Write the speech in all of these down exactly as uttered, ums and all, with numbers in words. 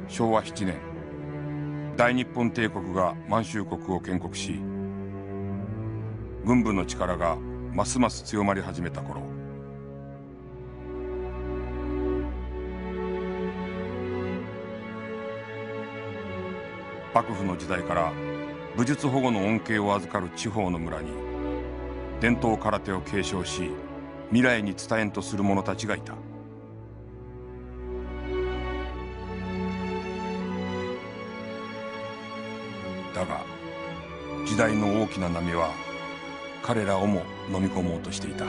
しょうわななねん、大日本帝国が満州国を建国し、軍部の力がますます強まり始めた頃、幕府の時代から武術保護の恩恵を預かる地方の村に伝統空手を継承し、未来に伝えんとする者たちがいた。だが時代の大きな波は彼らをも飲み込もうとしていた。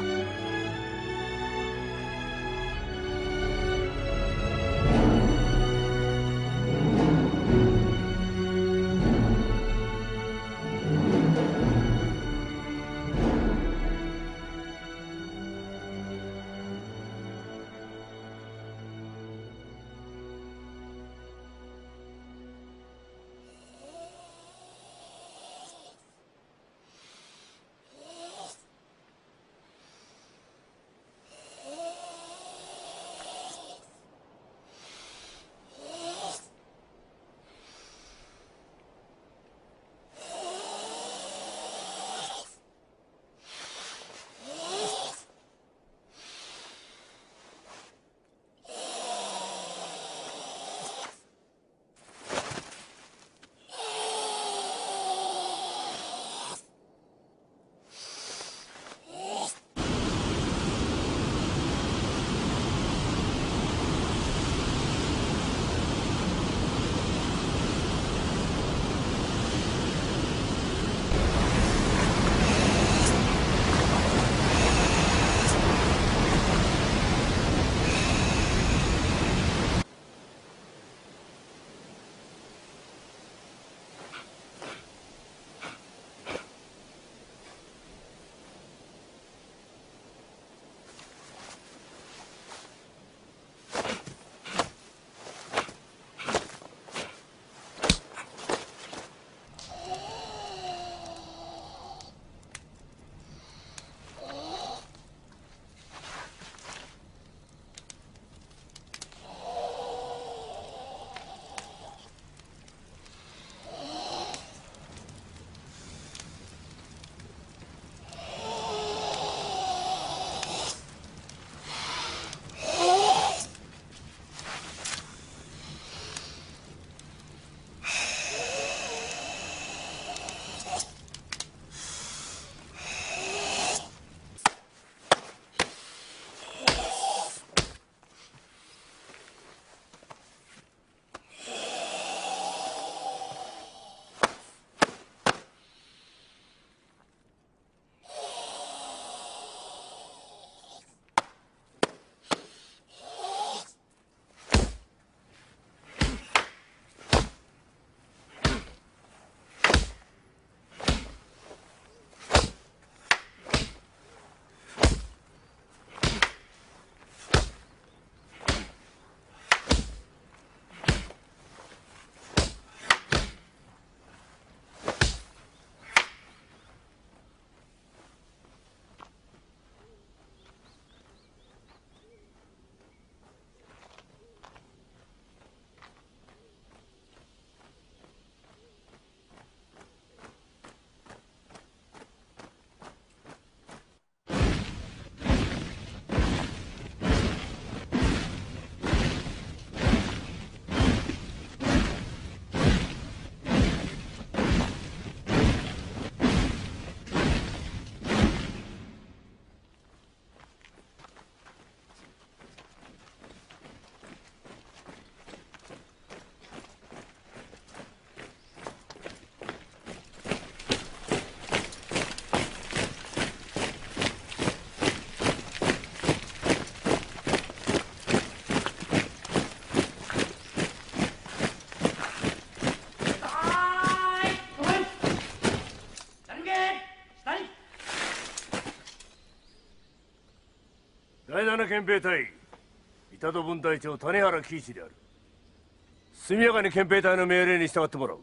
だいなな憲兵隊板戸分隊長谷原喜一である。速やかに憲兵隊の命令に従ってもらう。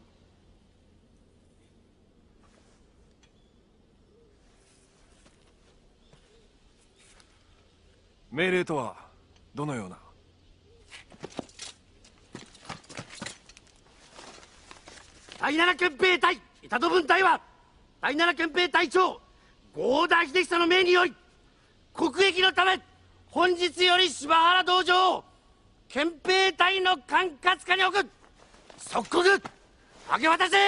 命令とはどのような？ 第七憲兵隊板戸分隊は第七憲兵隊長合田秀久の命により国益のため本日より柴原道場を憲兵隊の管轄下に置く。即刻明け渡せ。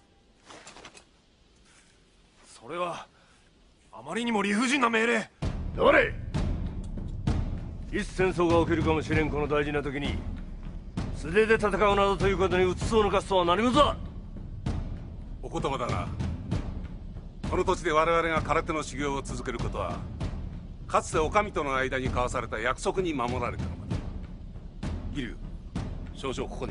それはあまりにも理不尽な命令。 黙れ。いつ戦争が起きるかもしれんこの大事な時に素手で戦うなどということに移そう抜かすとは何事だ。 お言葉だが、この土地で我々が空手の修行を続けることはかつてお上との間に交わされた約束に守られたのだ。義龍、少々ここに。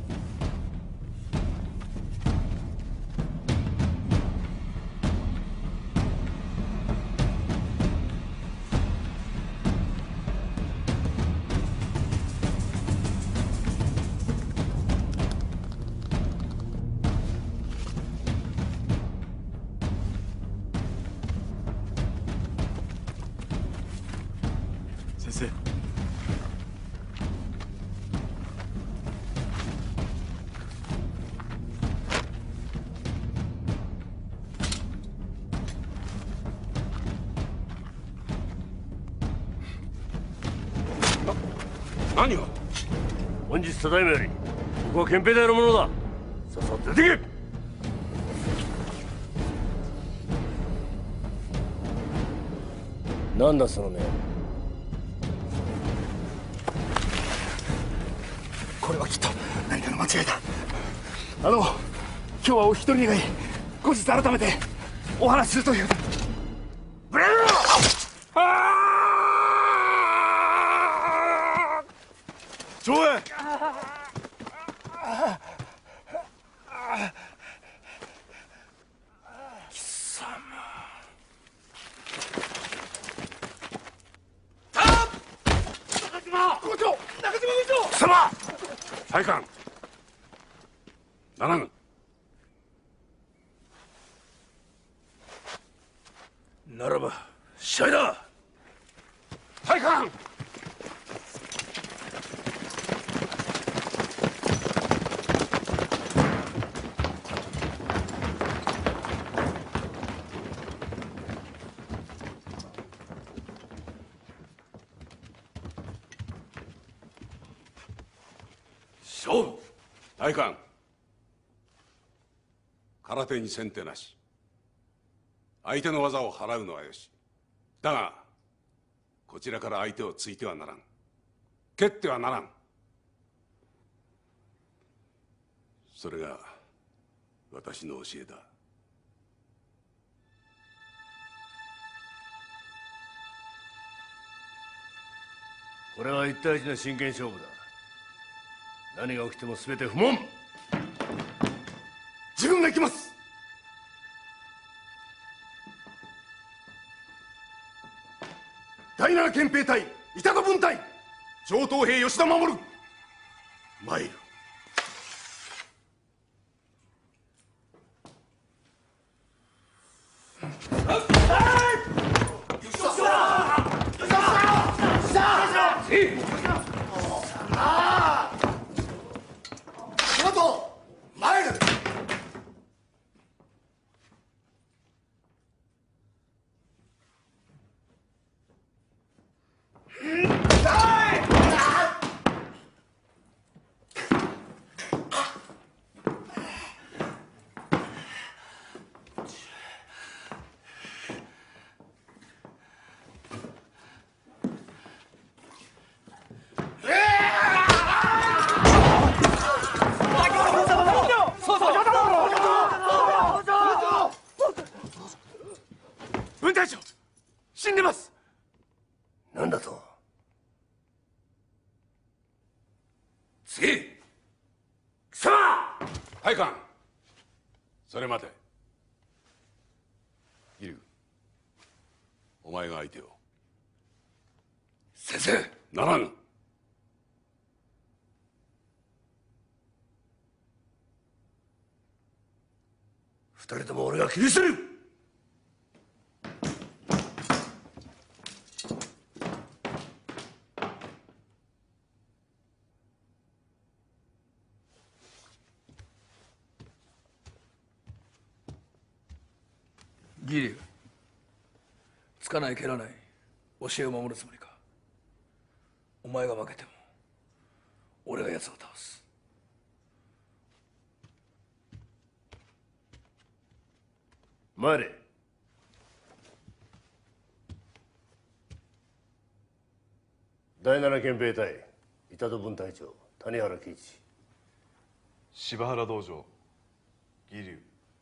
先生、 何を。 本日ただいまよりここは憲兵隊のものだ。さっさと出てけ。なんだその目。 これはきっと何かの間違いだ。あの今日はお一人願い、後日改めてお話しするという。 ブレろ。 長英、大官ならぬ。 ならば試合だ。 大官。 勝負。 大官、空手に先手なし。相手の技を払うのはよし。だがこちらから相手を突いてはならん。蹴ってはならん。それが私の教えだ。 これは一対一の真剣勝負だ。何が起きても全て不問。 自分が行きます。第七憲兵隊板戸分隊上等兵吉田守参る。 分隊長、死んでます。なんだと。次、貴様。 大官、それ待て。義龍、お前が相手を。 先生。 ならぬ。 二人とも俺が切り捨てる。 義龍、つかない蹴らない教えを守るつもりか。お前が負けても俺が奴を倒す。 参れ。第七憲兵隊板戸分隊長谷原喜一。 柴原道場義龍。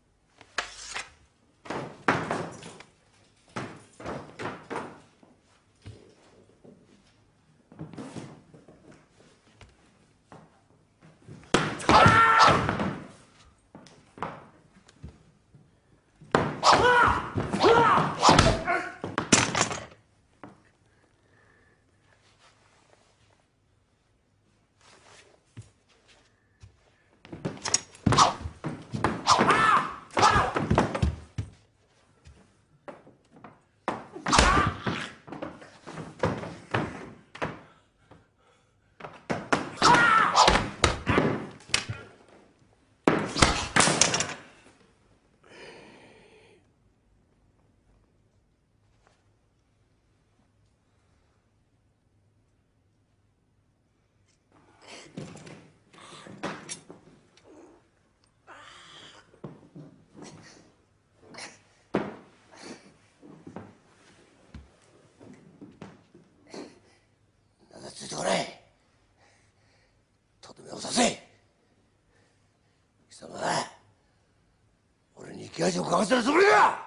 ついてこない。とどめを刺せ。貴様は俺に生き味をかませるつもりか。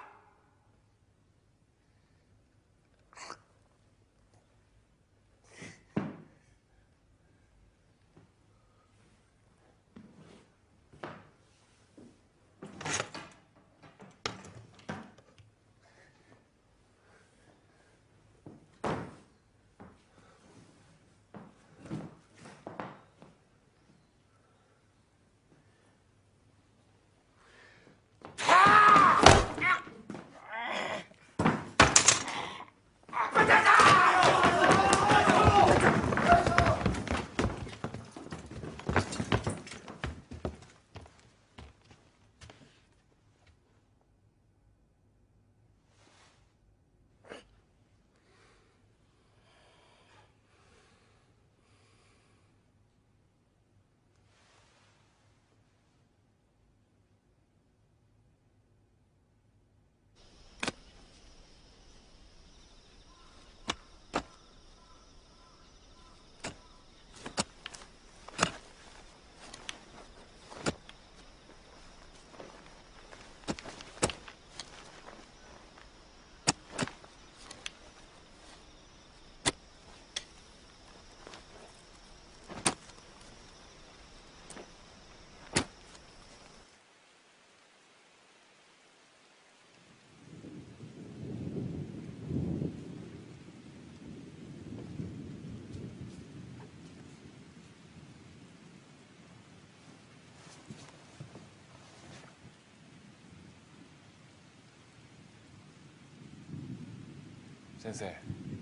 先生、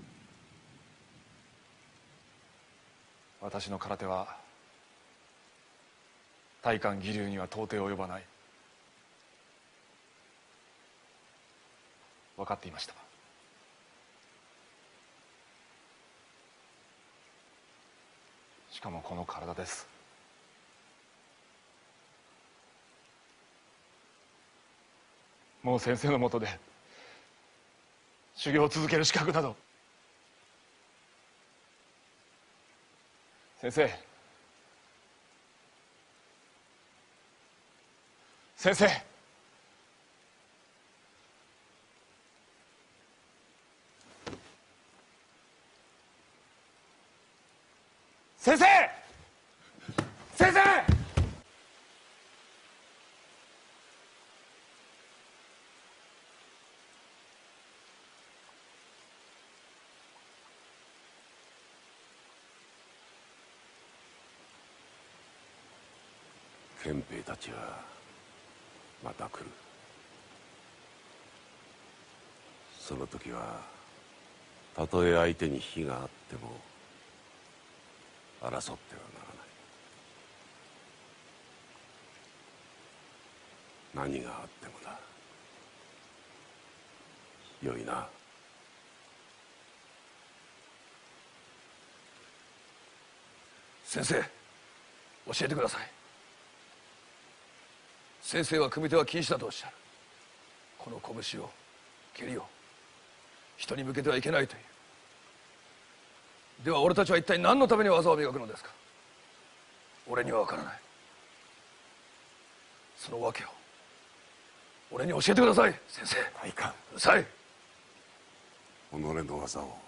私の空手は大観義龍には到底及ばない。分かっていました。しかもこの体です。もう先生のもとで修行を続ける資格など。先生、先生、先生、先生。 憲兵たちはまた来る。その時はたとえ相手に非があっても争ってはならない。何があってもだ。 よいな。 先生、教えてください。先生は組手は禁止だとおっしゃる。この拳を、蹴りを人に向けてはいけないという。では俺たちは一体何のために技を磨くのですか。俺には分からない。その訳を俺に教えてください、先生。 いかん。 うるさい。 己の技を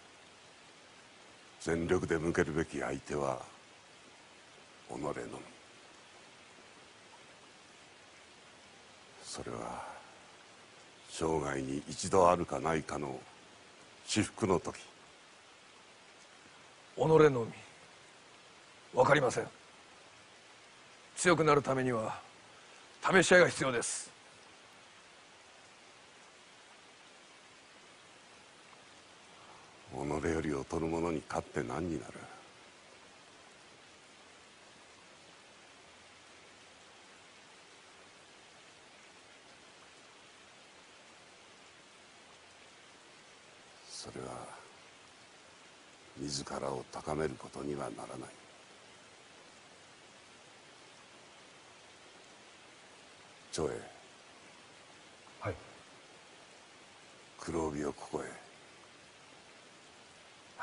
全力で向けるべき相手は己のみ。それは生涯に一度あるかないかの至福の時。 己のみ。分かりません。強くなるためには試し合いが必要です。 己より劣る者に勝って何になる。それは自らを高めることにはならない。長英。 はい。 黒帯をここへ。 はい。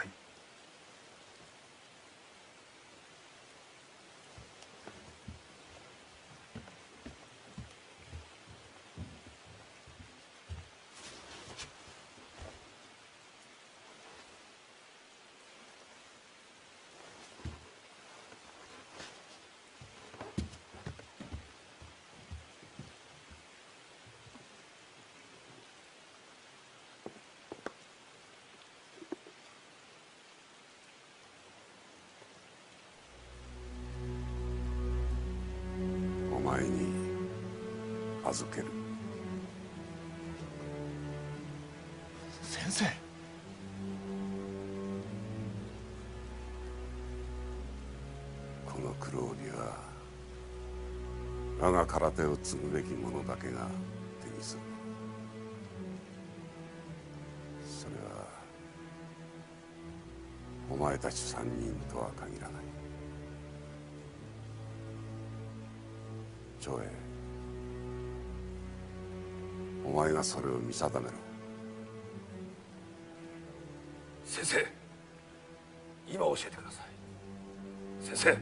お前に預ける。 先生。 この黒帯は我が空手を継ぐべき者だけが手にする。それはお前たち三人とは限らない。長英、お前がそれを見定めろ。 先生、今教えてください。先生。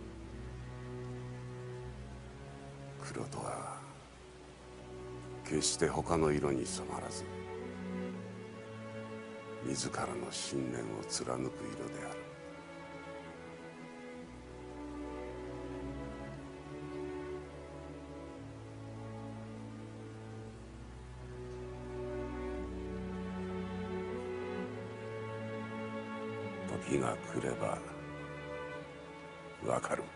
黒とは決して他の色に染まらず、自らの信念を貫く色である。時が来ればわかる。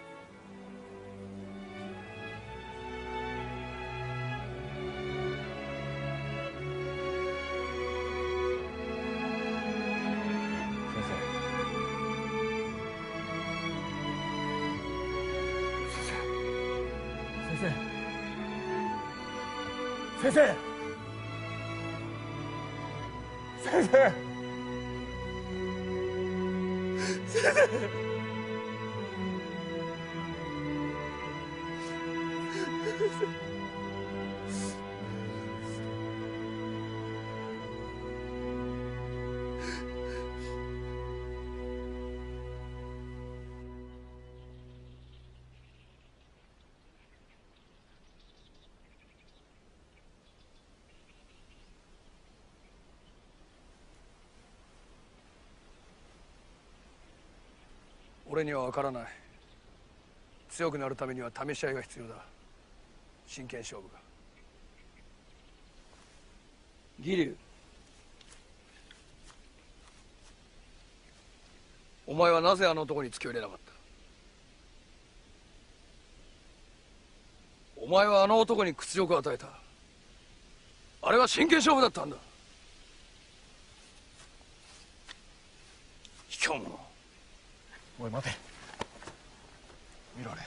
先生。先生。先生。 俺には分からない。強くなるためには試し合いが必要だ。真剣勝負が。義龍、お前はなぜあの男に突きを入れなかった。お前はあの男に屈辱を与えた。あれは真剣勝負だったんだ。卑怯者。 おい待て。見ろあれ。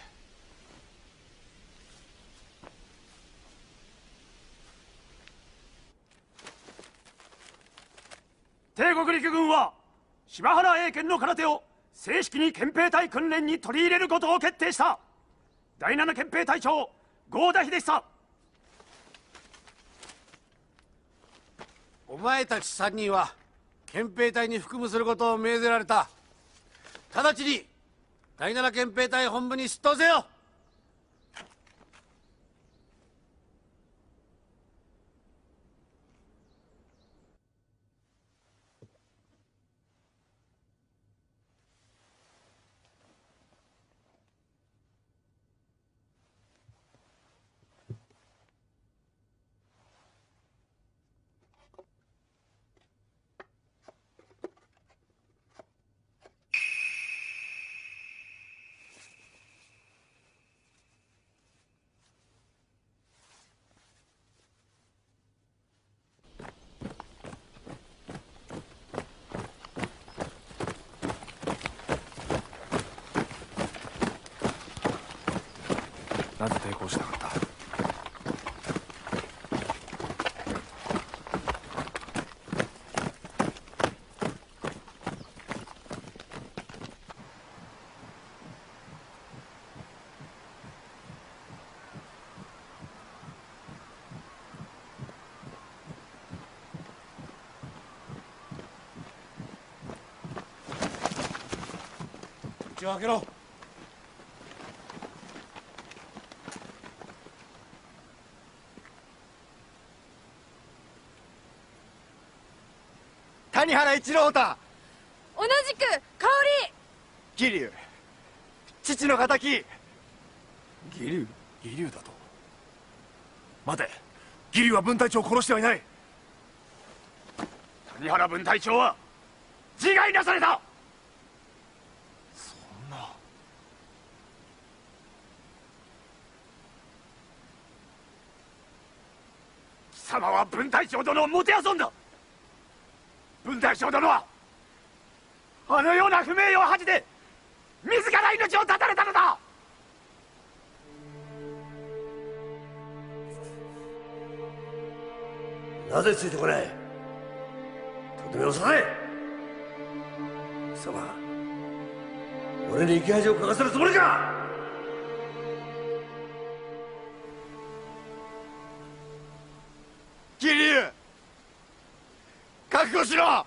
帝国陸軍は柴原英検の空手を正式に憲兵隊訓練に取り入れることを決定した。だいなな憲兵隊長合田秀久。 お前たちさんにんは憲兵隊に服務することを命ぜられた。直ちにだいなな憲兵隊本部に出頭せよ。 なぜ抵抗しなかった？ 口を開けろ。 谷原一郎太。 同じく香桐生、父の敵。 義龍義龍だと。待て、義龍は分隊長を殺してはいない。 谷原分隊長は自害なされた。 そんな。 貴様は分隊長殿をもてあそんだ。分隊長殿はあのような不名誉を恥じて自ら命を絶たれたのだ。 なぜついてこない？とどめを刺せ。貴様、俺に生き恥をかかせるつもりか？ 桐生、覚悟しろ。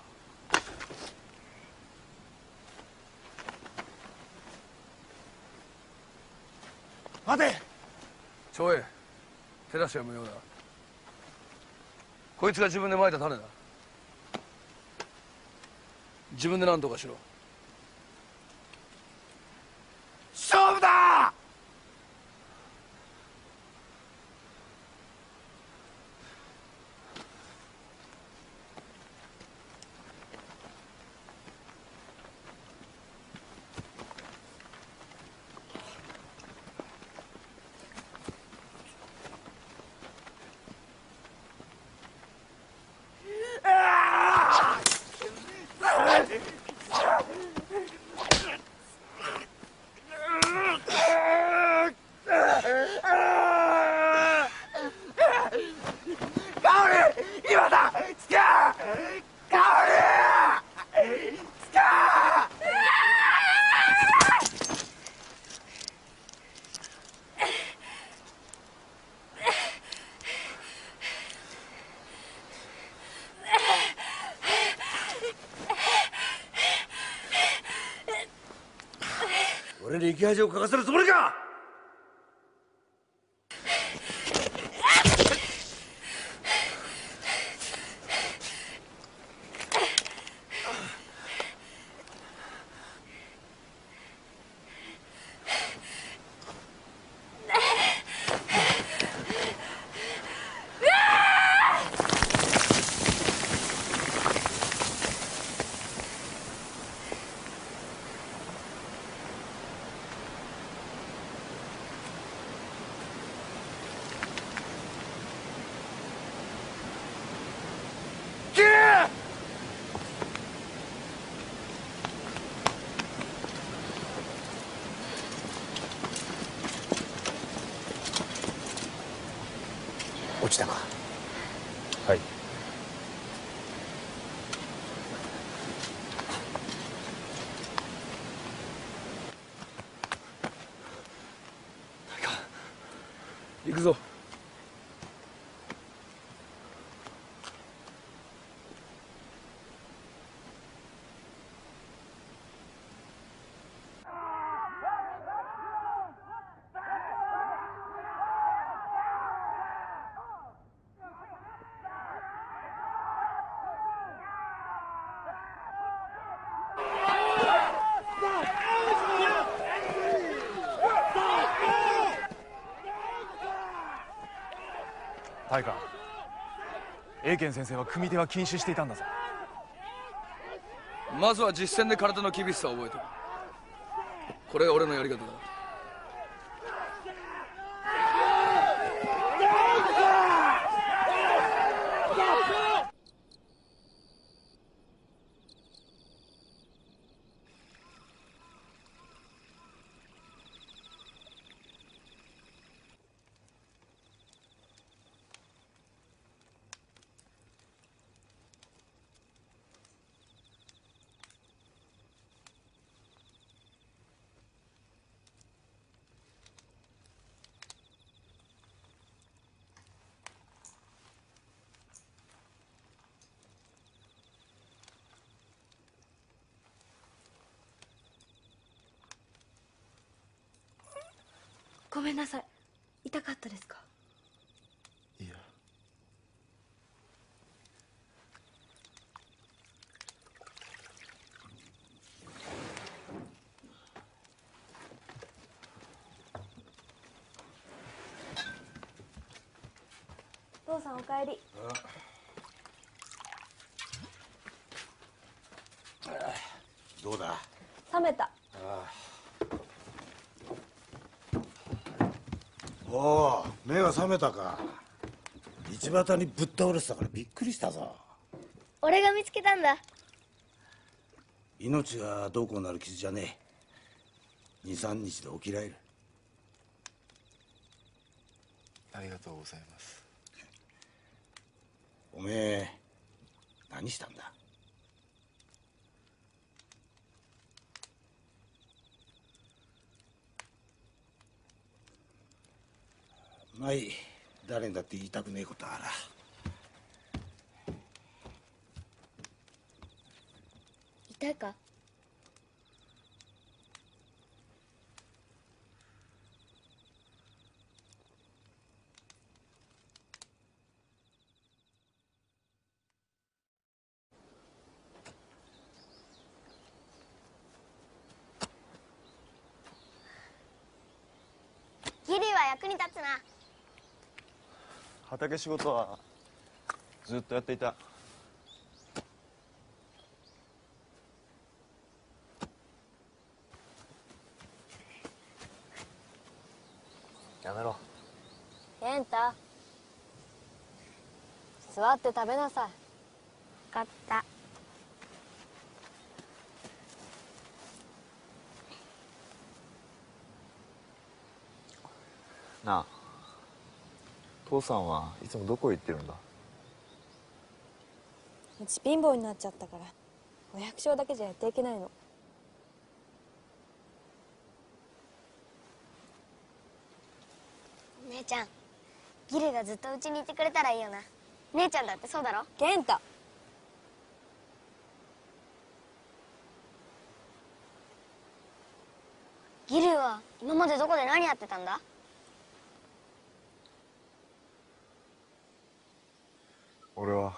待て。 長英、手出しは無用だ。こいつが自分でまいた種だ。自分で何とかしろ。 勝負だ。 俺に生き恥をかかせるつもりか？ 落ちたか？ はい。 行くぞ。 大官、英賢先生は組手は禁止していたんだぞ。 まずは実戦で体の厳しさを覚えてる。これが俺のやり方だ。 ごめんなさい。痛かったですか？ いや。 父さんお帰り。 どうだ？ 冷めた。 おお、目が覚めたか。道端にぶっ倒れてたからびっくりしたぞ。 俺が見つけたんだ。 命がどうこうなる傷じゃねえ。二三日で起きられる。 ありがとうございます。 おめえ何したんだ？まあいい、誰にだって言いたくねえことはあら。 痛いか？ ギリは役に立つな。 畑仕事はずっとやっていた。 やめろ。 健太、座って食べなさい。分かった。 なあ、父さんはいつもどこへ行ってるんだ？ うち貧乏になっちゃったからお百姓だけじゃやっていけないの。 姉ちゃん、ギリがずっとうちにいてくれたらいいよな。姉ちゃんだってそうだろ？ 健太、 ギリは今までどこで何やってたんだ？ 俺は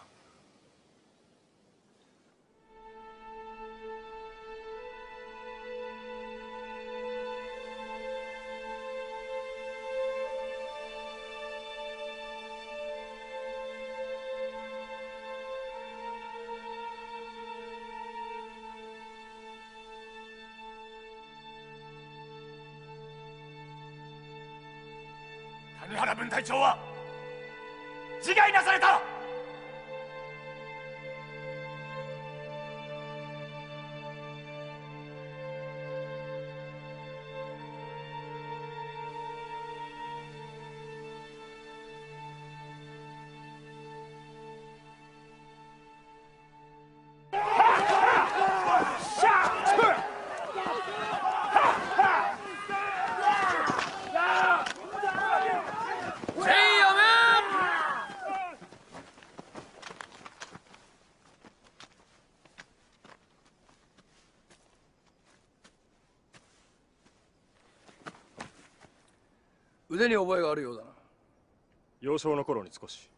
谷原分隊長は自害なされた。 腕に覚えがあるようだな。 幼少の頃に少し。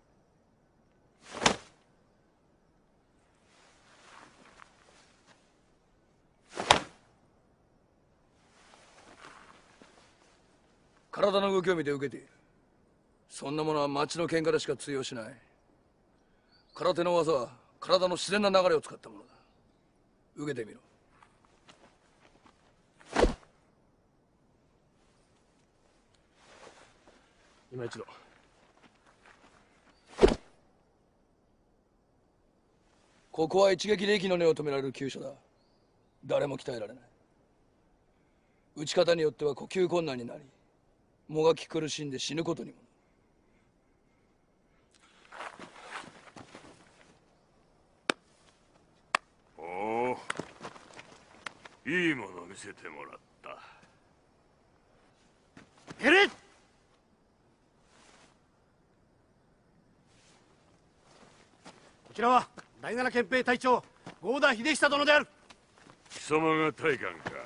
体の動きを見て受けている。そんなものは町の喧嘩でしか通用しない。空手の技は体の自然な流れを使ったものだ。受けてみろ。 今一度。 ここは一撃で息の根を止められる急所だ。誰も鍛えられない。打ち方によっては呼吸困難になり、もがき苦しんで死ぬことにも。 おお、いいもの見せてもらった。 やれ！こちらは第七憲兵隊長郷田秀久殿である。 貴様が大官か。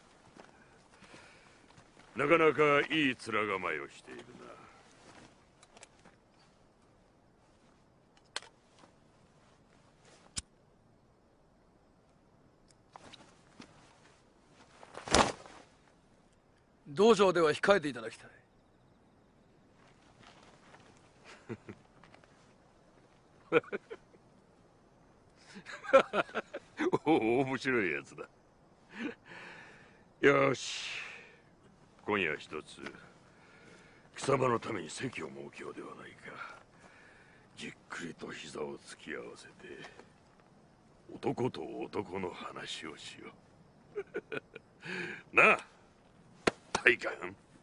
なかなかいい面構えをしているな。 道場では控えていただきたい。 おお、面白いやつだ。よし、今夜一つ貴様のために席を設けようではないか。じっくりと膝を突き合わせて男と男の話をしよう。なあ大官。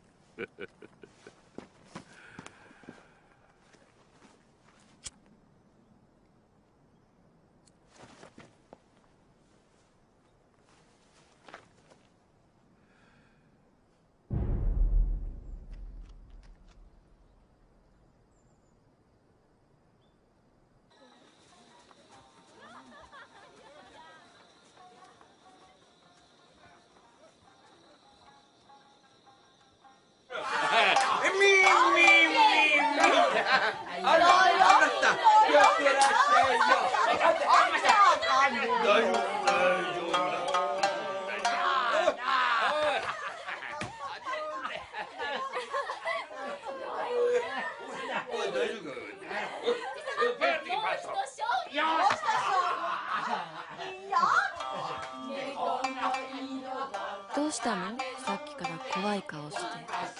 どうしたの？さっきから怖い顔して。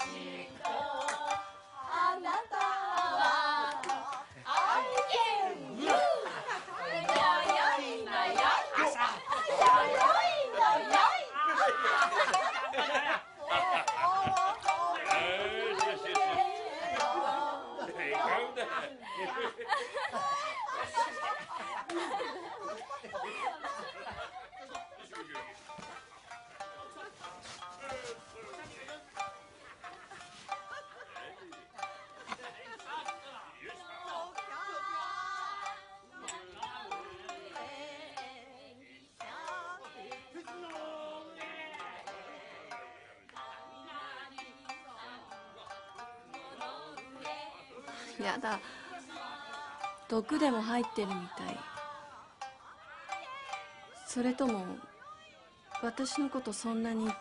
やだ、毒でも入ってるみたい。それとも私のことそんなに嫌い？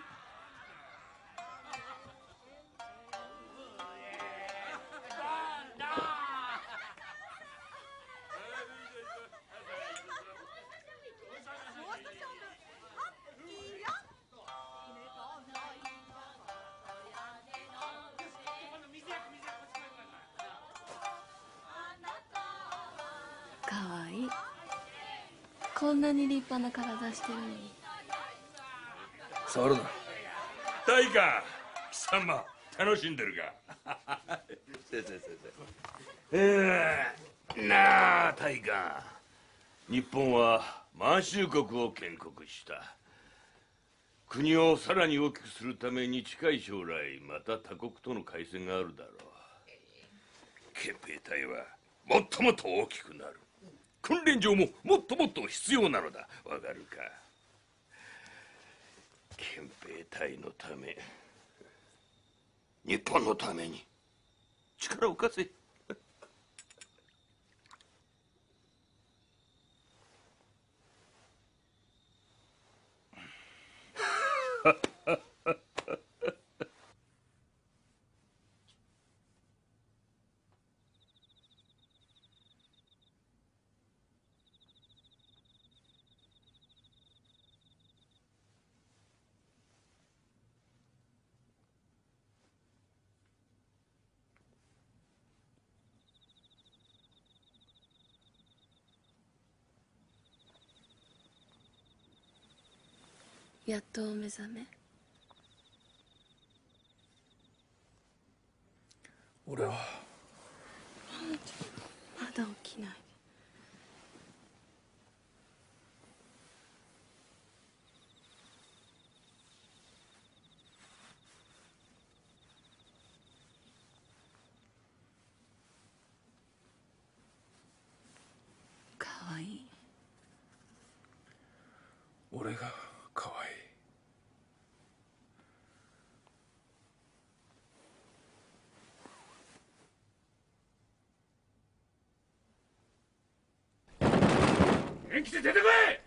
かわいい。こんなに立派な体してるのに。 触るな。 大官、貴様楽しんでるか。せせせせ。えー、なあ大官、日本は満州国を建国した。国をさらに大きくするために近い将来また他国との開戦があるだろう。憲兵隊はもっともっと大きくなる。訓練場ももっともっと必要なのだ。わかるか。憲兵隊のため日本のために力を貸せ。 やっとお目覚め。 俺はまだ起きない。かわいい。 俺がかわいい。 元気で出てこい。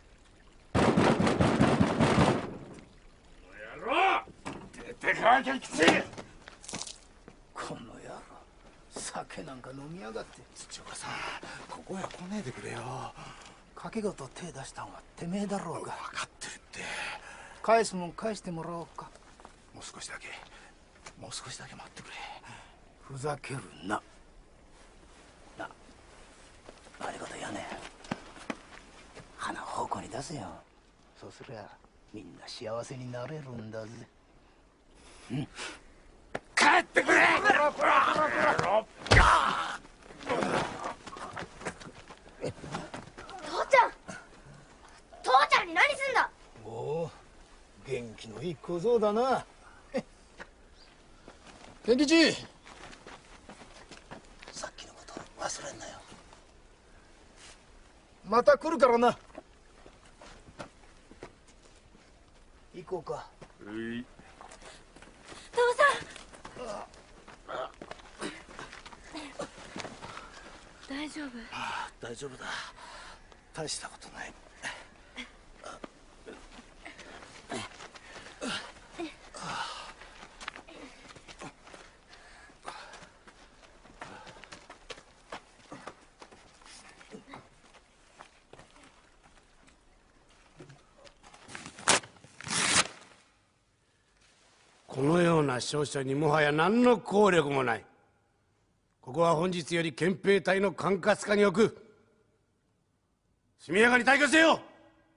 この野郎、出てこい元気で。 この野郎、酒なんか飲みやがって。 土岡さん、ここへ来ねえでくれよ。 賭け事手出したんはてめえだろうが。 分かってるって。 返すもん返してもらおうか。 もう少しだけもう少しだけ待ってくれ。 ふざけるな。な、悪いこと言わねえ。花を方向に出せよ。そうすりゃみんな幸せになれるんだぜ。うん、 帰ってくれ。 父ちゃん、父ちゃんに何すんだ。 おお、元気のいい小僧だな。健吉、さっきのこと忘れんなよ。また来るからな。行こうか。 はい。 父さん。 大丈夫？ ああ、大丈夫だ。大したことない。 このような商社にもはや何の効力もない。ここは本日より憲兵隊の管轄下に置く。速やかに退去せよ。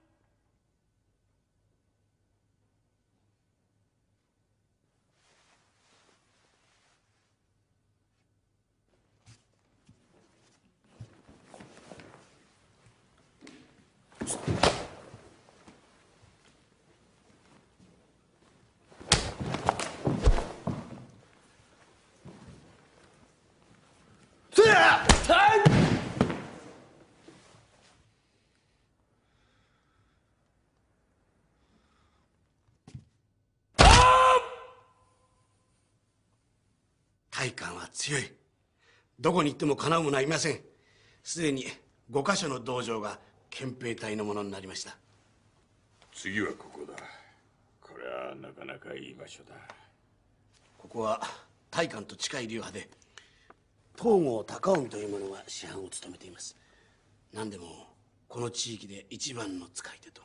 体幹は強い。どこに行ってもかなうものはいません。すでにごかしょの道場が憲兵隊のものになりました。 次はここだ。これはなかなかいい場所だ。 ここは体幹と近い流派で東郷隆臣という者が師範を務めています。何でもこの地域で一番の使い手と。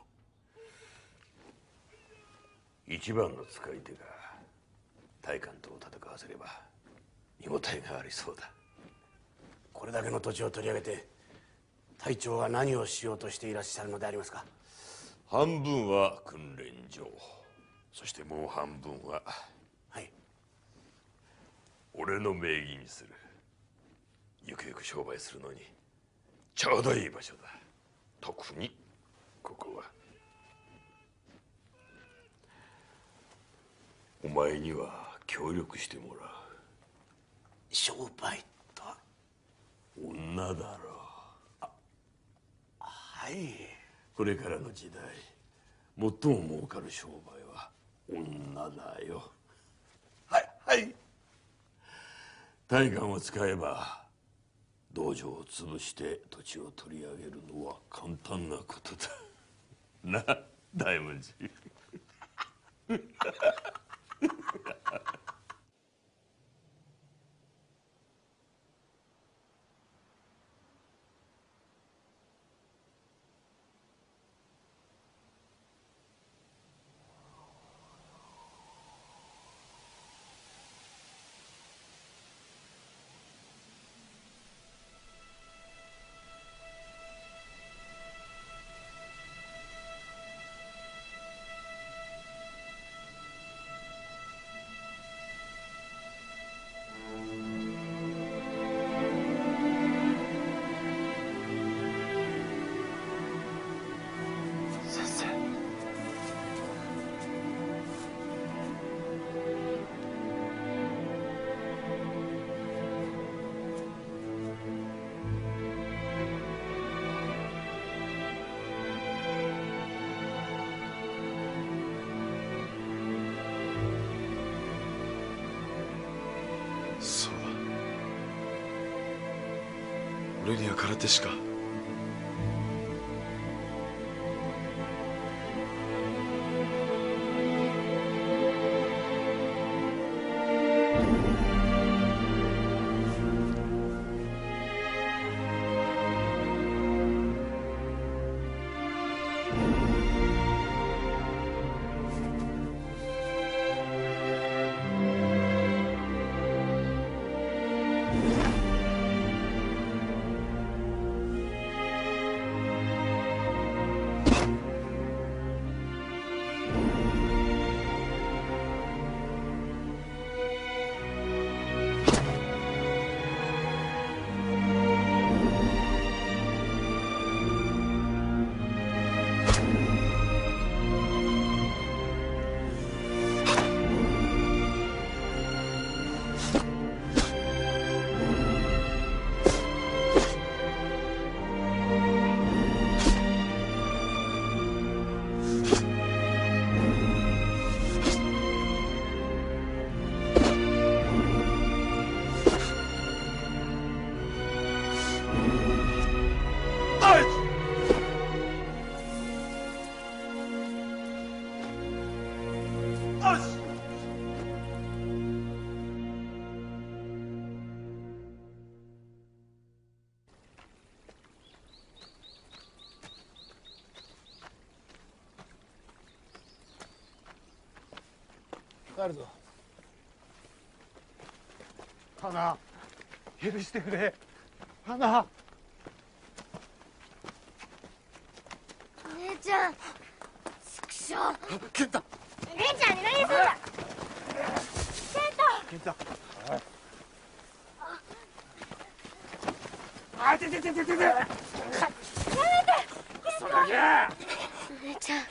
一番の使い手が体幹と戦わせれば見応えがありそうだ。 これだけの土地を取り上げて隊長は何をしようとしていらっしゃるのでありますか。 半分は訓練場、そしてもう半分ははい俺の名義にする。ゆくゆく商売するのにちょうどいい場所だ。特にここはお前には協力してもらう。 商売とは女だろう。 はい。 これからの時代最も儲かる商売は女だよ。 はいはい。 大官を使えば道場を潰して土地を取り上げるのは簡単なことだな、大文字。 そうだ、俺には空手しか。 帰るぞ。花、許してくれ。花。 姉ちゃん、畜生。 健太。 姉ちゃんに何すんだ。健太。 健太。あ、あ、てててててて。やめて。 そだけ。姉ちゃん。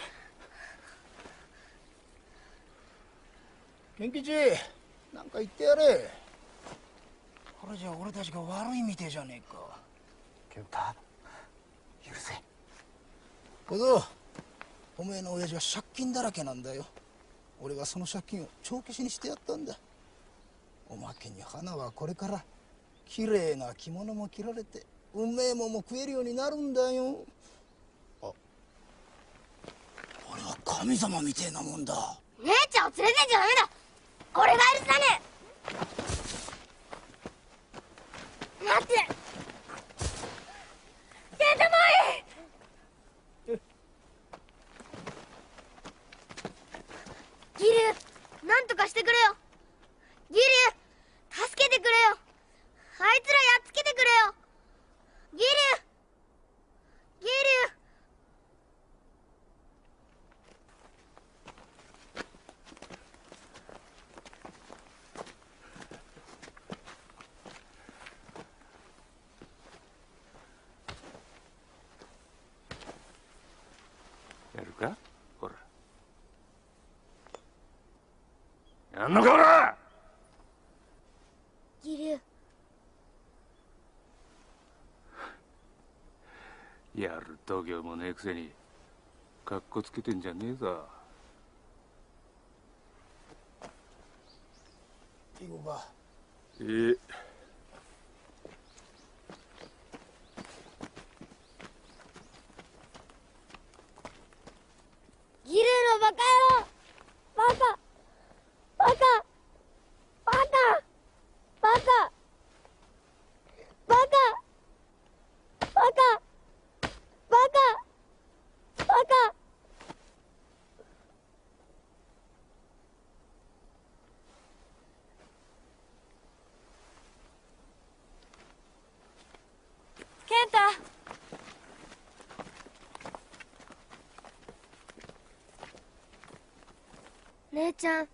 賢吉、なんか言ってやれ。これじゃ俺たちが悪いみてえじゃねえか。健太、許せ。小僧、おめえの親父は借金だらけなんだよ。俺はその借金を帳消しにしてやったんだ。おまけに花はこれから綺麗な着物も着られてうめえもんも食えるようになるんだよ。あ、俺は神様みてえなもんだ。 姉ちゃんを連れてんじゃダメだ。俺が許さねえ。待って。健太もういい。ギル、なんとかしてくれよ。ギル、助けてくれよ。あいつらやっつけてくれよ。ギル、ギル。 やるか、ほら。やんのか、ほら。 ギル。 やる度胸もねえくせにかっこつけてんじゃねえぞ。 行こうか。 ええ。 姉ちゃん。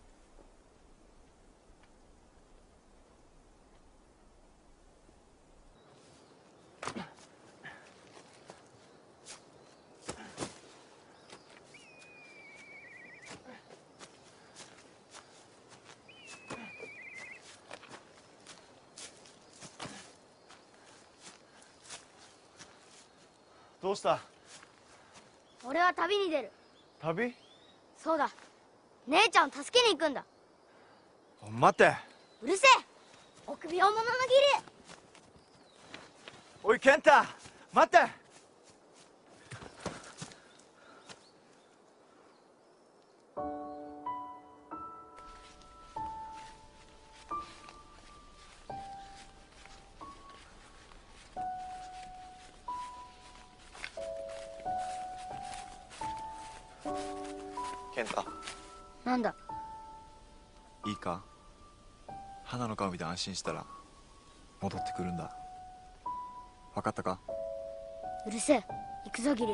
どうした？ 俺は旅に出る。 旅？ そうだ。姉ちゃんを助けに行くんだ。 待って。 うるせえ。臆病者のギリ。 おい健太、待って。 健太、 なんだ。 いいか？花の顔見て安心したら戻ってくるんだ。分かったか？ うるせえ。行くぞギリ。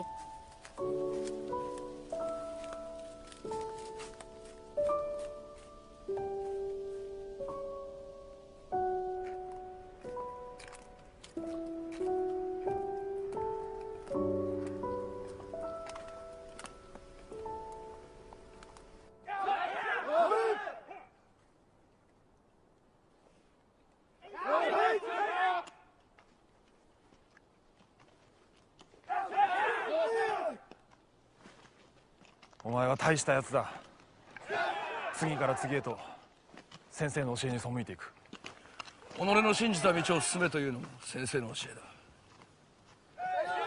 お前は大したやつだ。次から次へと先生の教えに背いていく。 己の信じた道を進めというのも先生の教えだ。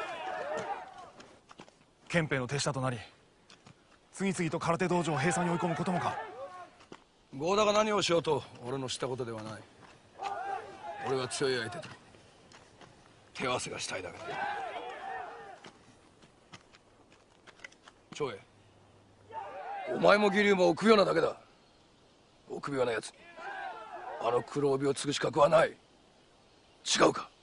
憲兵の手下となり次々と空手道場を閉鎖に追い込むこともか？ 合田が何をしようと俺の知ったことではない。俺は強い相手と手合わせがしたいだけだ。長英、お前も義龍も臆病なだけだ。臆病なやつにあの黒帯を継ぐ資格はない。違うか？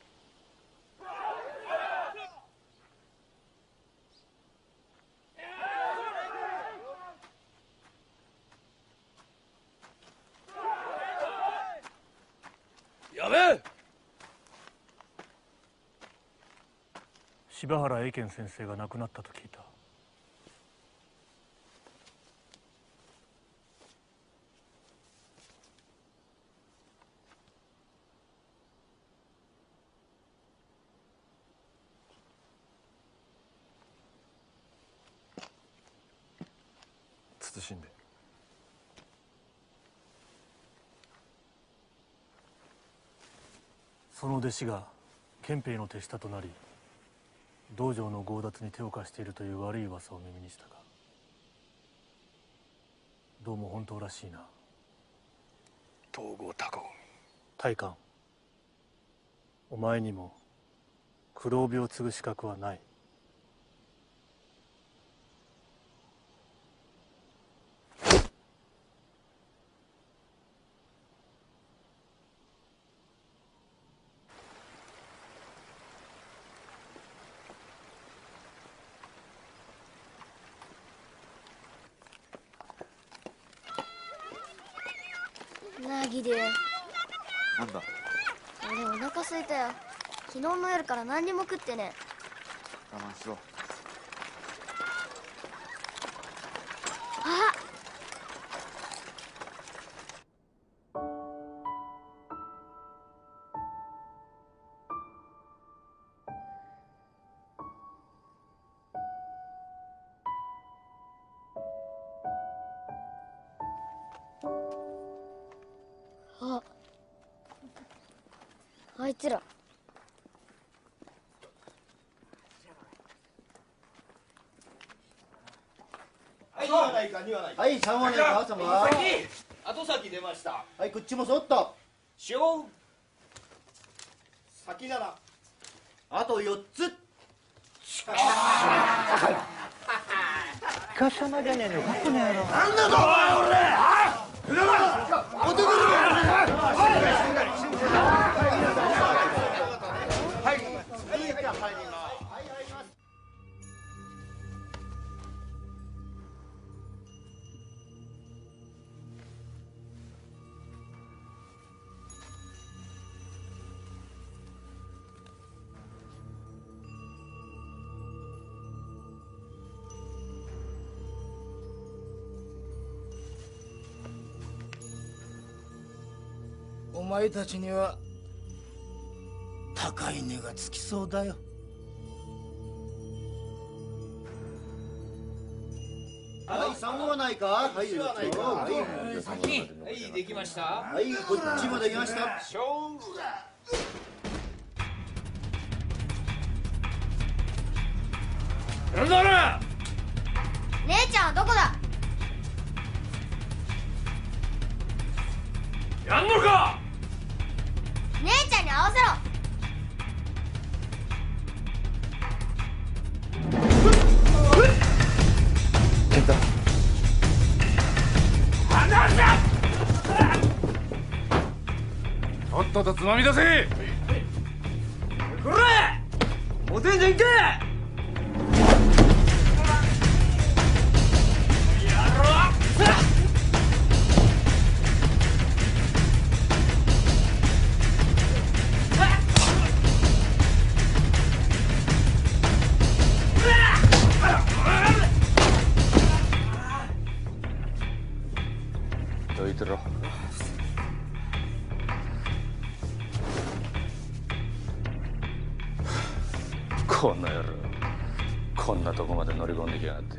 やめ！ 柴原英検先生が亡くなったと聞いた。謹んで。その弟子が憲兵の手下となり道場の強奪に手を貸しているという悪い噂を耳にしたが、どうも本当らしいな。 東郷高臣、 大官、お前にも黒帯を継ぐ資格はない。 なあギリ。 なんだ？ 俺お腹空いたよ。昨日の夜から何にも食ってねえ。 我慢しろ。 あっ、あ、あいつら。 はい、にはないか、にはないか。はい、さんはないか、さんは。 後先出ました。 はい、こっちもそっと。 しよう。 先なら。あとよっつ。 かしゃまじゃねえの、かっこねえやろ。 なんだぞ、お前、俺。はい。くだら。お手頃。はい。はい。はい。はい。 前たちには高い値がつきそうだよ。 はい、さんはないか。はい、はい、 はい、先。はい、できました。 はい、こっちもできました。 勝負だ。 なんだあれ。 姉ちゃんはどこだ。 やんのか。 姉ちゃんに合わせろ。 健太。 離せ。とっととつまみ出せ。 これおてんじゃんけ。 どいてろ。この野郎、こんなとこまで乗り込んできやがって。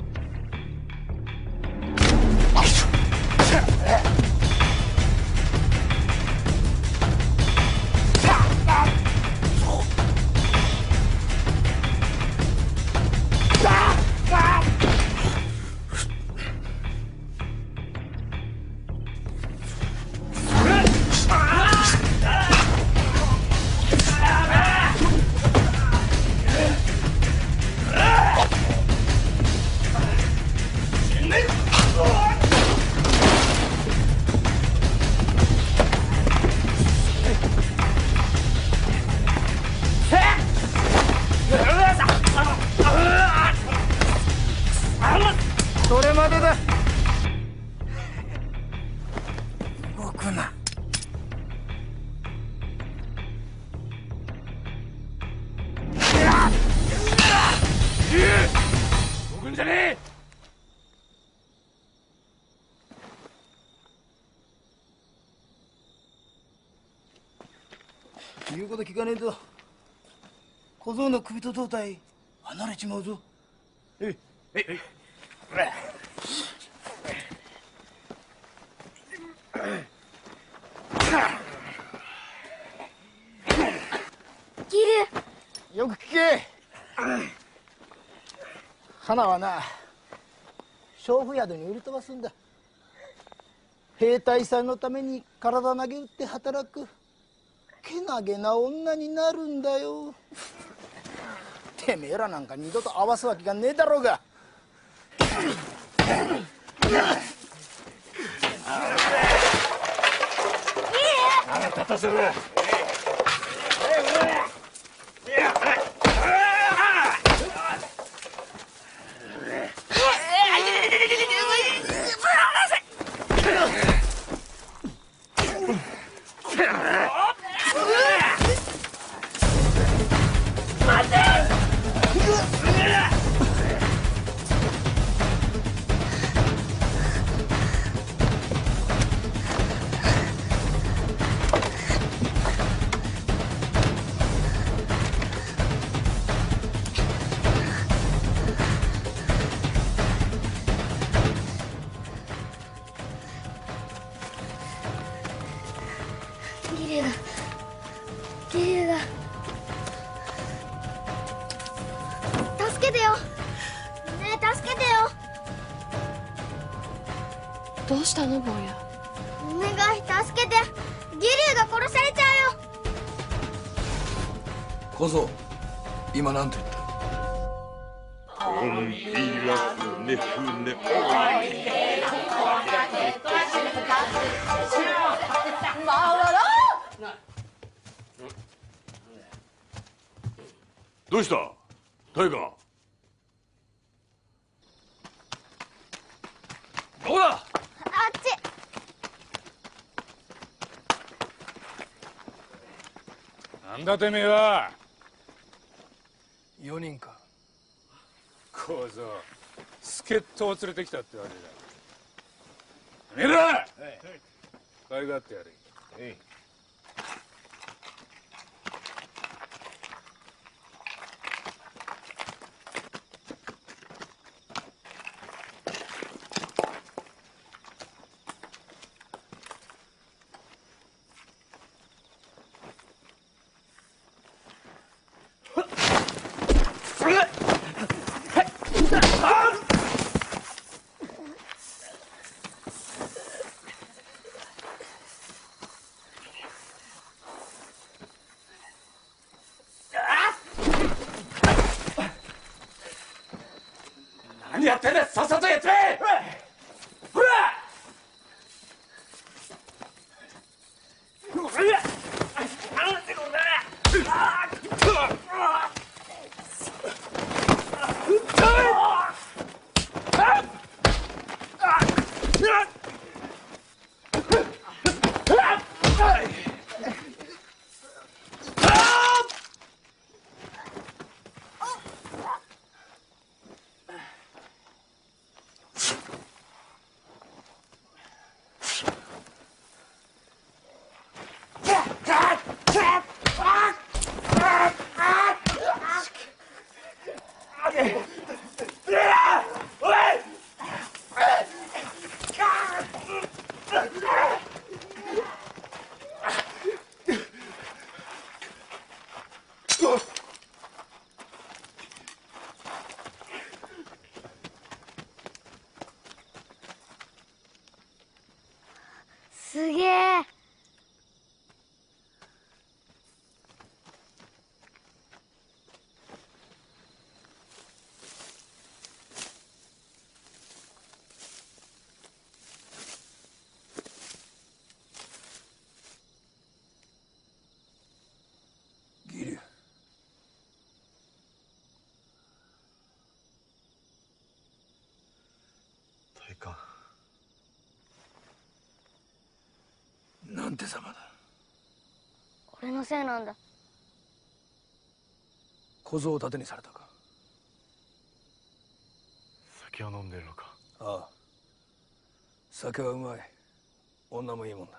それまでだ。動くな。 動くんじゃねえ。 言うこと聞かねえと小僧の首と胴体離れちまうぞ。えいえいえい。 ギル、 よく聞け。花はな、娼婦宿に売り飛ばすんだ。兵隊さんのために体投げ打って働くけなげな女になるんだよ。てめえらなんか二度と合わすわけがねえだろうが。 立たせろ。 ギルだ、ギルだ、助けてよ。ねえ助けてよ。 どうしたの坊や。 お願い助けて。ギリュウが殺されちゃうよ。 小僧、今なんて言った。 コンピラフネフネどうしたタイガー。 どこだ。 あっち。 なんだてめえは。 四人か。 小僧、助っ人を連れてきたってわけだ。てめえら、かいがってやれ。 何やってんだ、さっさとやっちまえ。ほら離せこすげえ。 義龍。 大官。 なんて様だ。 俺のせいなんだ。 小僧を盾にされたか。 酒を飲んでるのか。 ああ。酒はうまい。女もいいもんだ。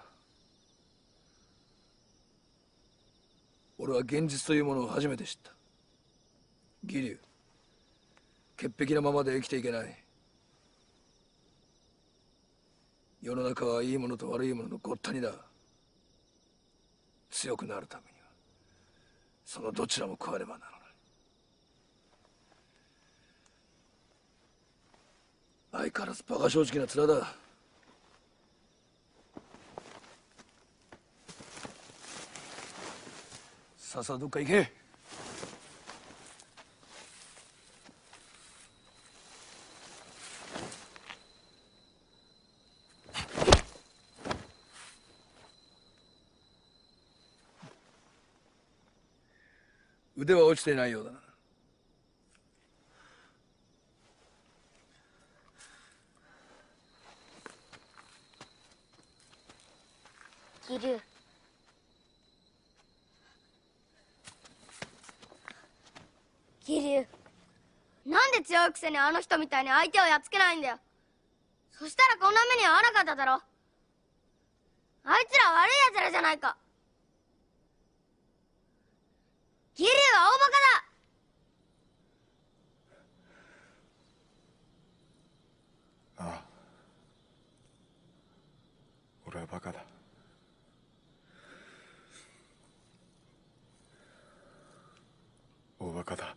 俺は現実というものを初めて知った。義龍。潔癖なままで生きていけない。世の中はいいものと悪いもののごったにだ。強くなるためにはそのどちらも食わねばならない。相変わらず馬鹿正直な面だ。さっさとどっか行け。腕は落ちていないようだな。 義龍。義龍。なんで強いくせにあの人みたいに相手をやっつけないんだよ。そしたらこんな目に遭わなかっただろ。あいつら悪い奴らじゃないか。義龍は大バカだ。 ああ、俺はバカだ。大バカだ。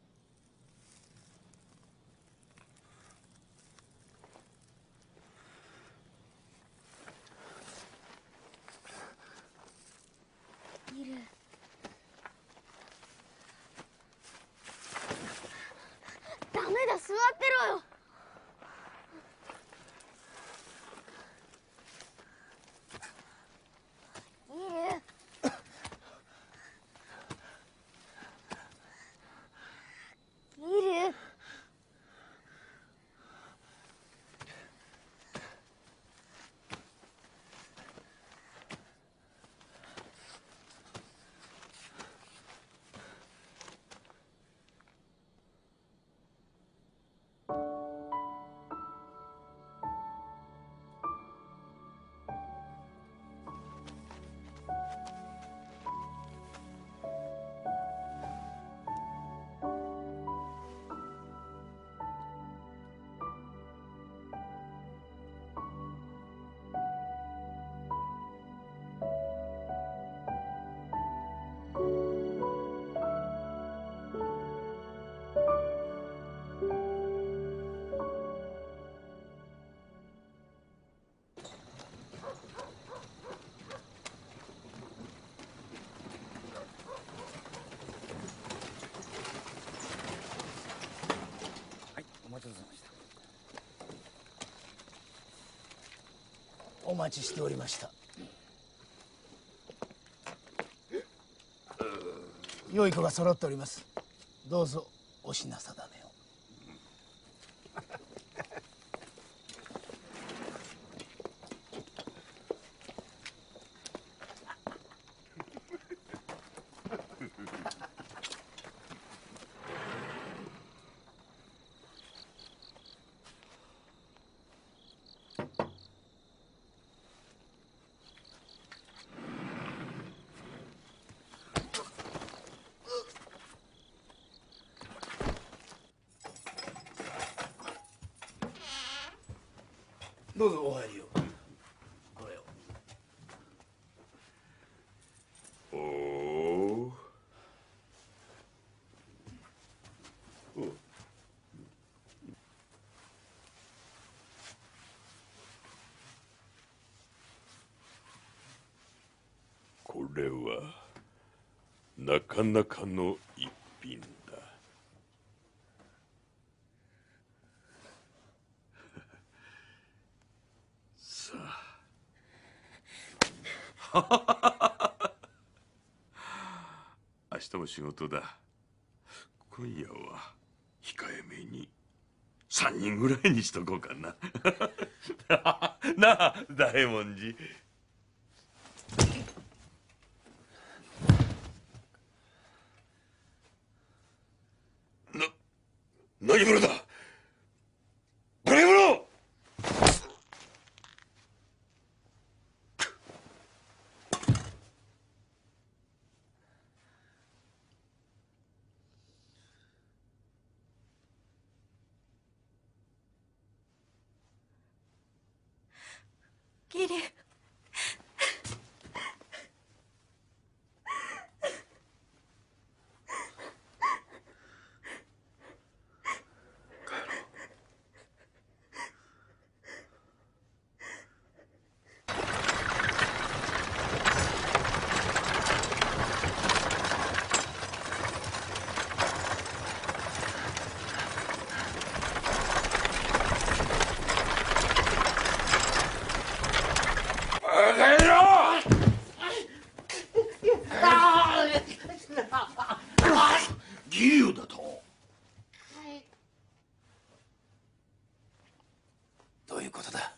義龍。ダメだ、座ってろよ。義龍。義龍。 お待ちどうさまでした。 お待ちしておりました。良い子が揃っております。どうぞお品定めを。どうぞお入りを。これを。 おお。お。これはなかなかの一品だ。明日も仕事だ。今夜は控えめに三人ぐらいにしとこうかな。なあ大文字。な何者だ何者。 ギリギリオだと。 どういうことだ。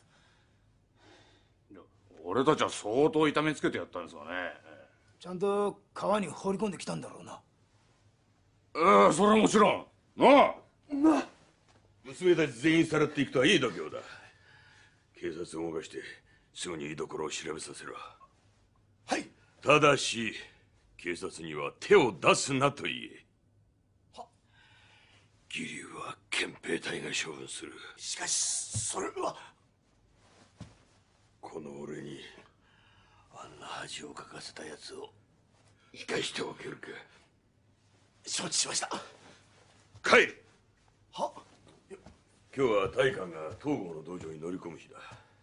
俺たちは相当痛めつけてやったんですがね。 ちゃんと川に放り込んできたんだろうな。 ああ、それはもちろん。なあ。な娘たち全員さらっていくとはいい度胸だ。警察を動かしてすぐに居所を調べさせろ。 はい。 ただし警察には手を出すなと言え。義龍は憲兵隊が処分する。 しかしそれは。 この俺にあんな恥をかかせたやつを生かしておけるか。 承知しました。 帰る。 は今日は大官が東郷の道場に乗り込む日だ。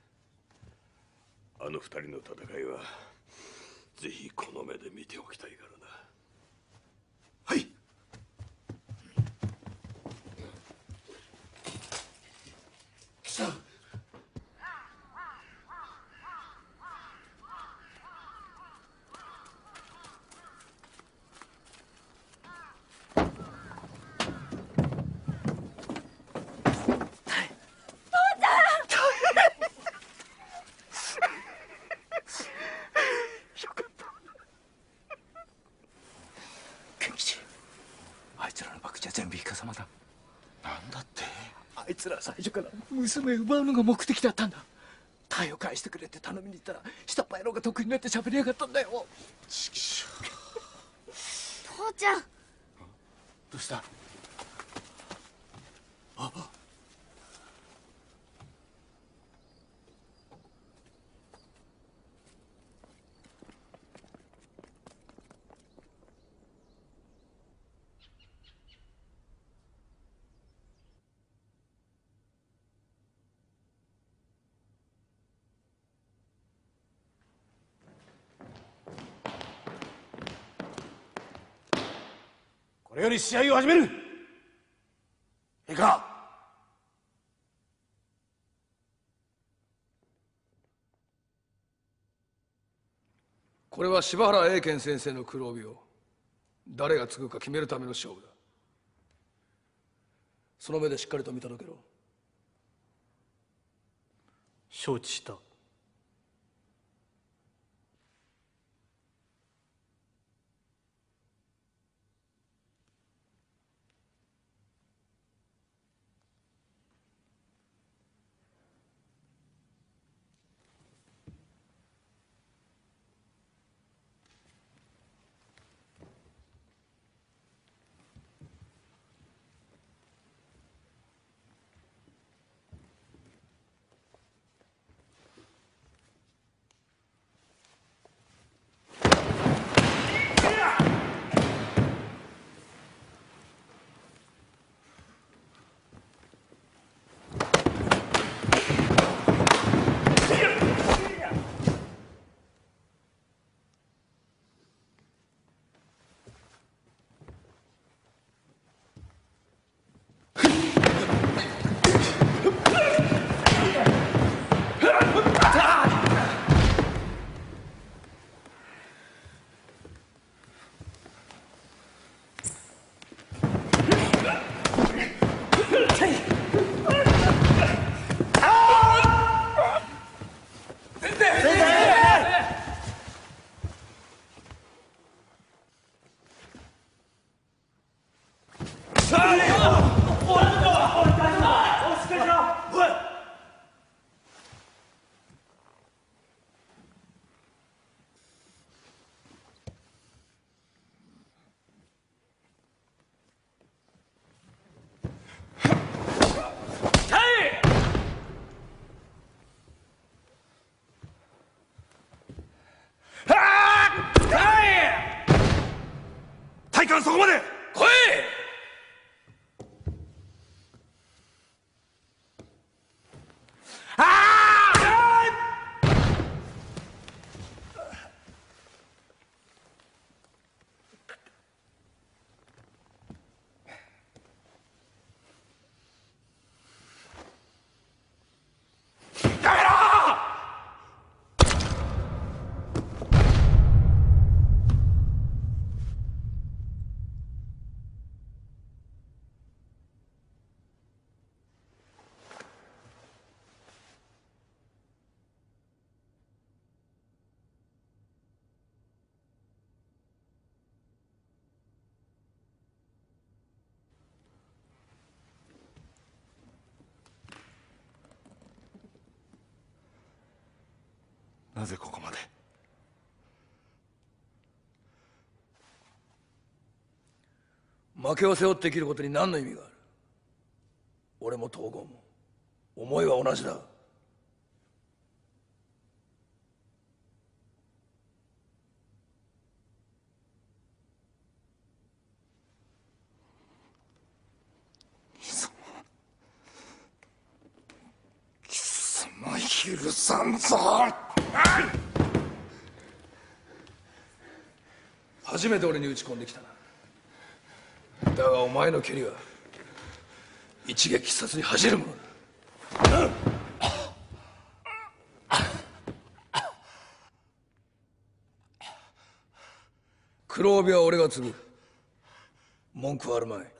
あの二人の戦いはぜひこの目で見ておきたいからな。 はい。さあ。 あいつらの博打は全部イカサマだ。 なんだって。 あいつら最初から娘を奪うのが目的だったんだ。体を返してくれって頼みに行ったら下っ端野郎が得意になって喋りやがったんだよ。 ちきしょう。 父ちゃん。 どうした。ああ。これより試合を始める。いいか。 これは柴原英検先生の黒帯を誰が継ぐか決めるための勝負だ。その目でしっかりと見届けろ。 承知した。 そこまで来い。なぜここまで。 負けを背負って生きることに何の意味がある。俺も東郷も思いは同じだ。 貴様許さんぞ。 初めて俺に打ち込んできたな。だがお前の蹴りは一撃必殺に恥じるものだ。黒帯は俺が継ぐ。文句はあるまい。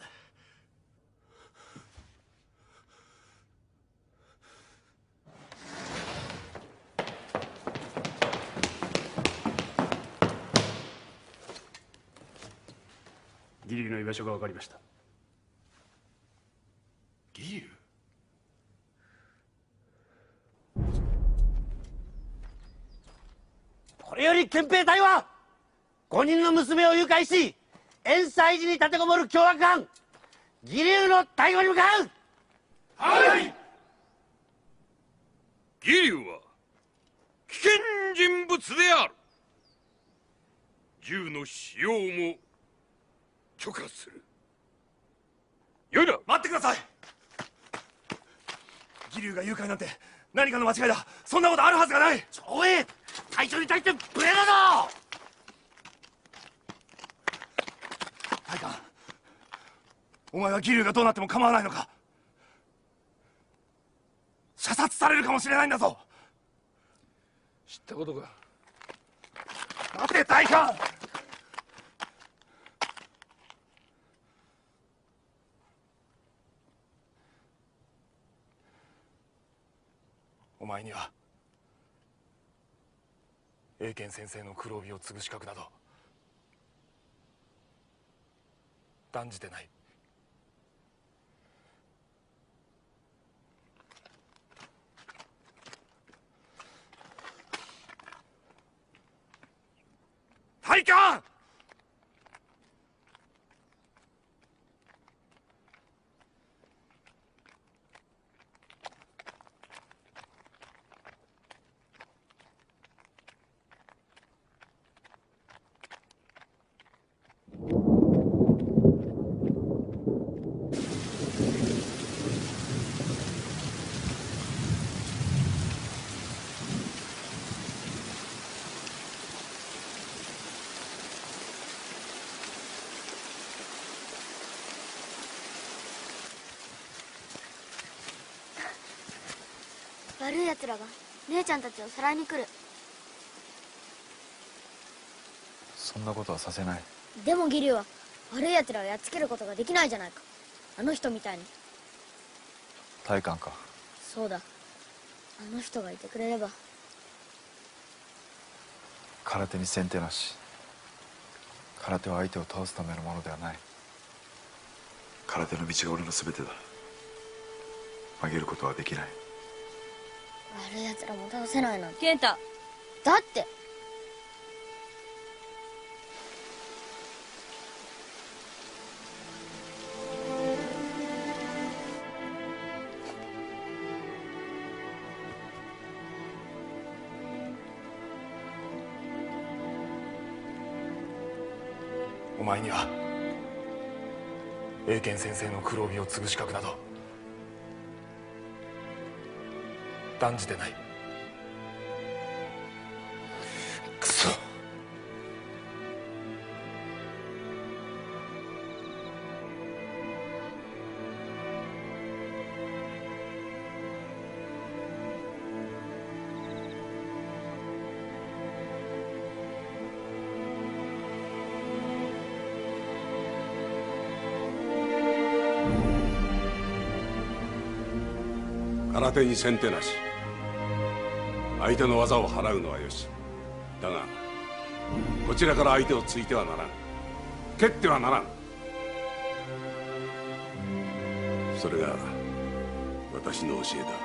義龍の居場所が分かりました。義龍？ これより憲兵隊は五人の娘を誘拐し遠斎寺に立てこもる凶悪犯義龍の逮捕に向かう。 はい。義龍は危険人物である。銃の使用も許可する。よいな。 待ってください。義龍が誘拐なんて何かの間違いだ。そんなことあるはずがない。 長英、隊長に対して無礼だぞ。 大官、お前は義龍がどうなっても構わないのか。射殺されるかもしれないんだぞ。 知ったことか。 待て大官。 お前には英検先生の黒帯を継ぐ資格など断じてない。 大官！ 悪い奴らが姉ちゃんたちをさらいに来る。 そんなことはさせない。 でもギリュウは悪い奴らをやっつけることができないじゃないか。あの人みたいに。 大官か。 そうだ、あの人がいてくれれば。 空手に先手なし。空手は相手を倒すためのものではない。空手の道が俺の全てだ。曲げることはできない。 悪い奴らも倒せないなんて。 健太、 だってお前には英検先生の黒帯を継ぐ資格など断じてない。くそ。 空手に先手なし。相手の技を払うのはよし。だがこちらから相手を突いてはならん。蹴ってはならん。それが私の教えだ。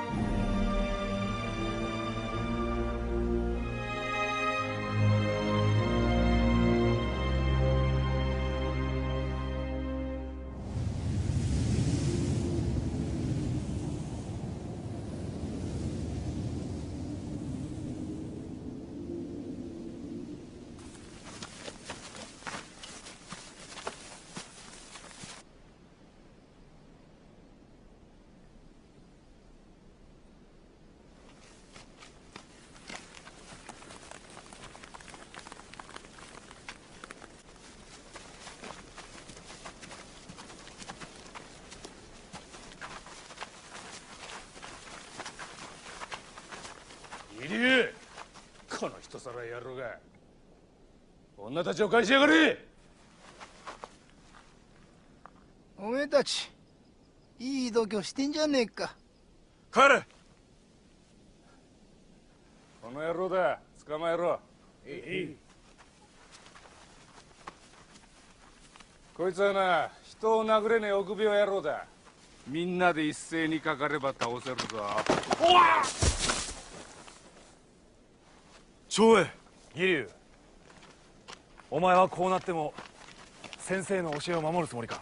この人さら野郎が女たちを返しやがれ。 おめえたちいい度胸してんじゃねえか。 帰れ。この野郎だ、捕まえろ。えい。こいつはな、人を殴れねえ臆病野郎だ。みんなで一斉にかかれば倒せるぞ。おわっ！ 長英、義龍、お前はこうなっても先生の教えを守るつもりか。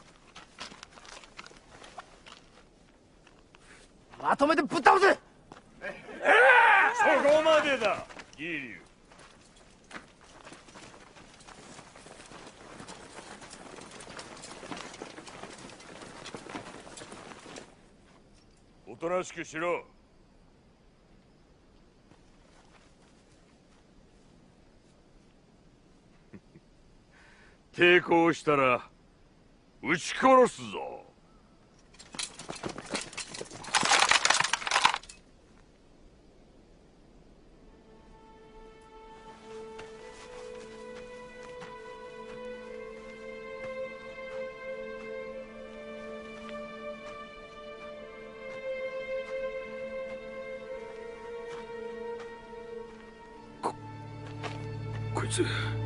まとめてぶっ倒せ。 ええ、そこまでだ義龍。おとなしくしろ。抵抗したら撃ち殺すぞ。 つ。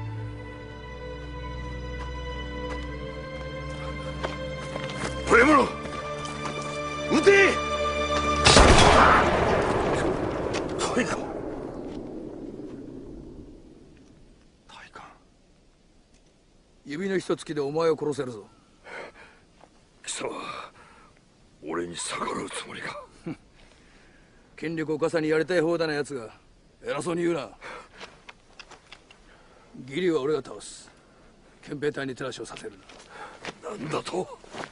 これ者撃て。大官大官、指の一突きでお前を殺せるぞ。 貴様、俺に逆らうつもりか。 権力を笠にやりたい放題な奴が偉そうに言うな。義龍は俺が倒す。憲兵隊に手出しをさせるな。 なんだと。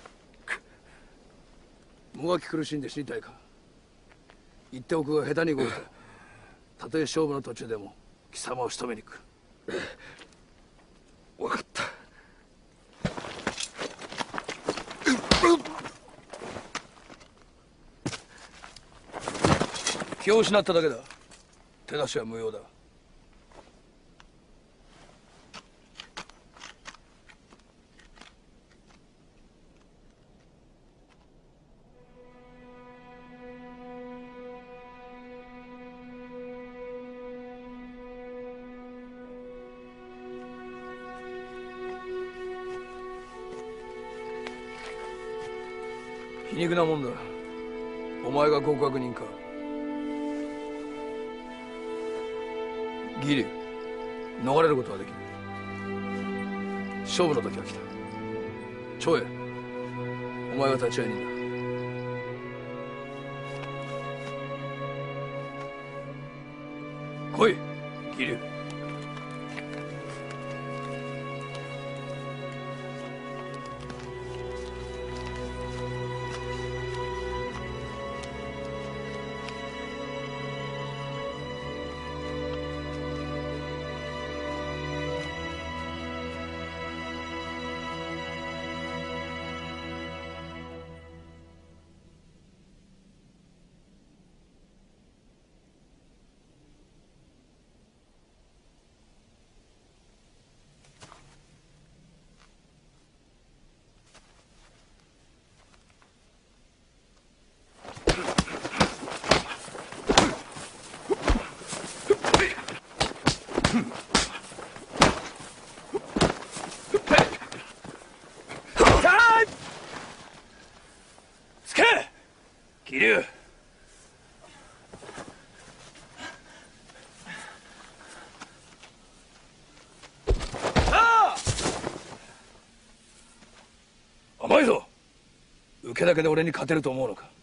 もがき苦しんで死にたいか。言っておくが下手に動くとたとえ勝負の途中でも貴様を仕留めに来る。 分かった。 気を失っただけだ。手出しは無用だ。皮肉なもんだ。お前が極悪人か。義龍、逃れることはできない。勝負の時は来た。長英、お前は立ち会い人だ。来い、義龍。義龍、甘いぞ。受けだけで俺に勝てると思うのか。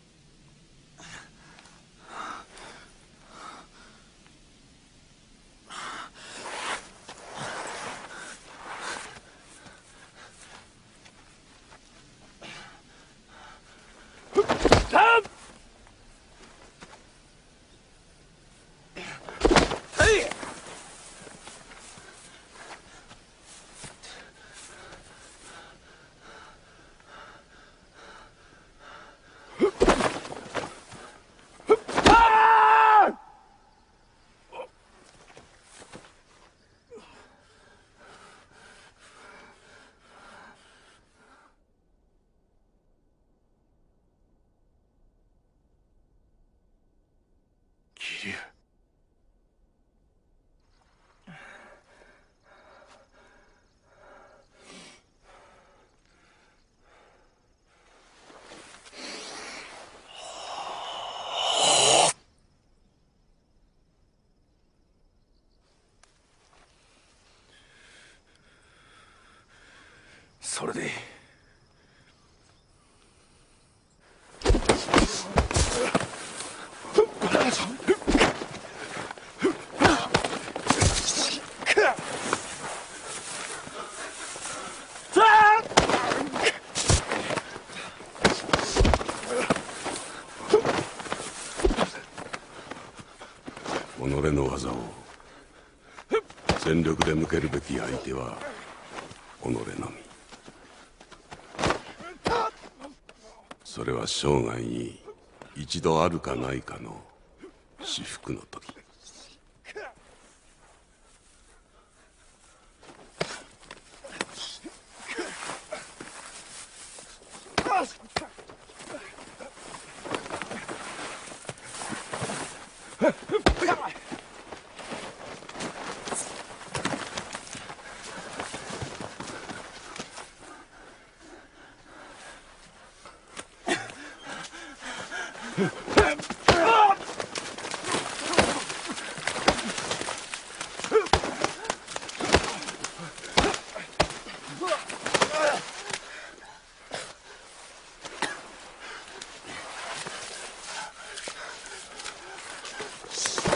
義龍、それでいい。 己の技を全力で向けるべき相手は己のみ。それは生涯に一度あるかないかの至福の時。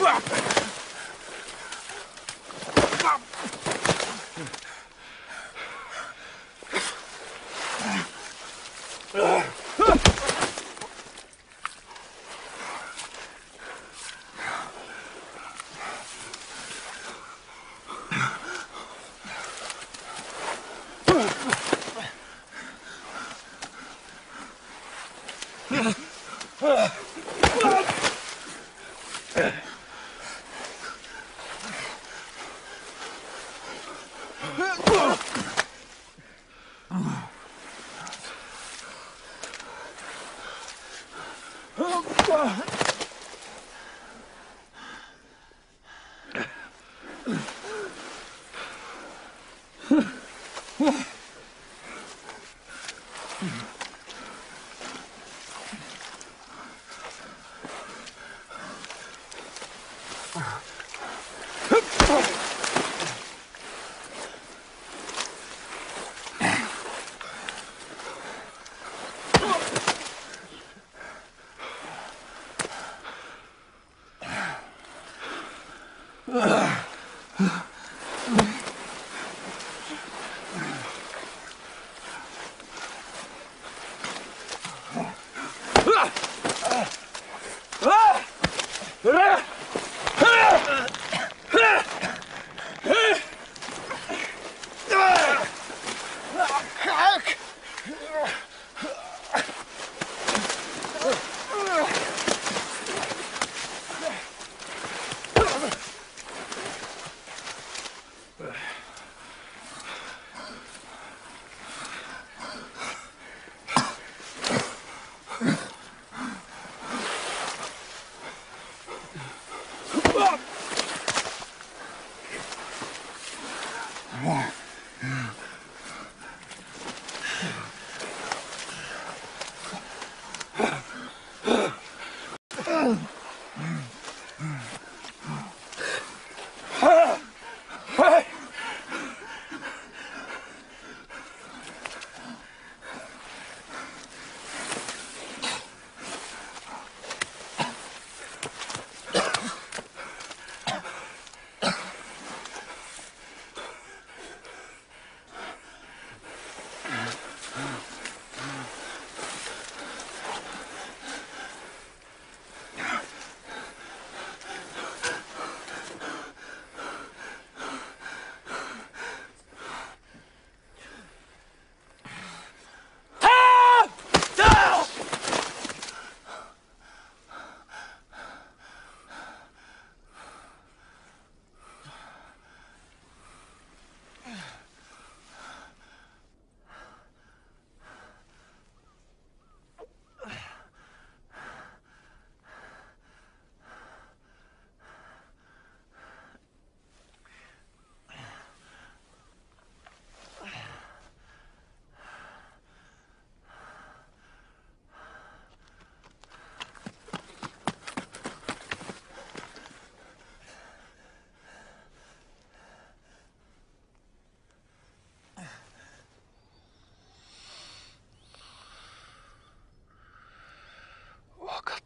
分かった。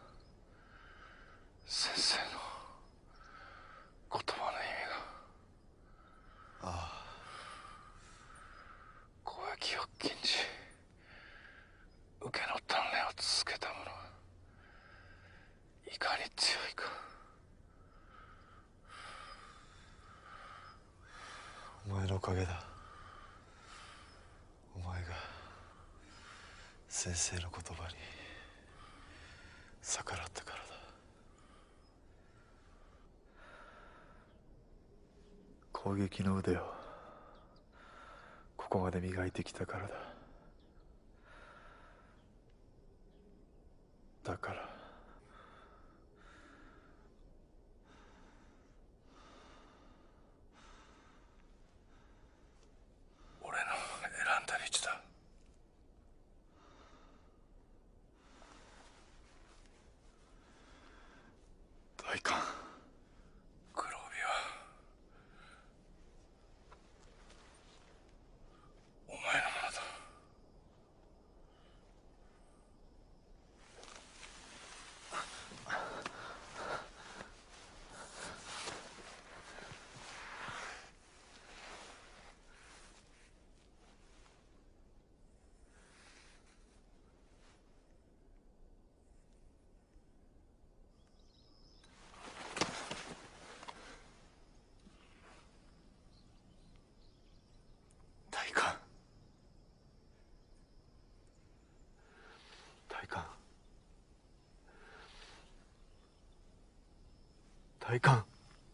先生の言葉の意味が。ああ。攻撃を禁じ受けの鍛錬を続けた者がいかに強いか。 お前のおかげだ。お前が先生の言葉に逆らったからだ。攻撃の腕をここまで磨いてきたからだ。だから俺の選んだ道だ。 大官、 黒帯はお前のものだ。 大官。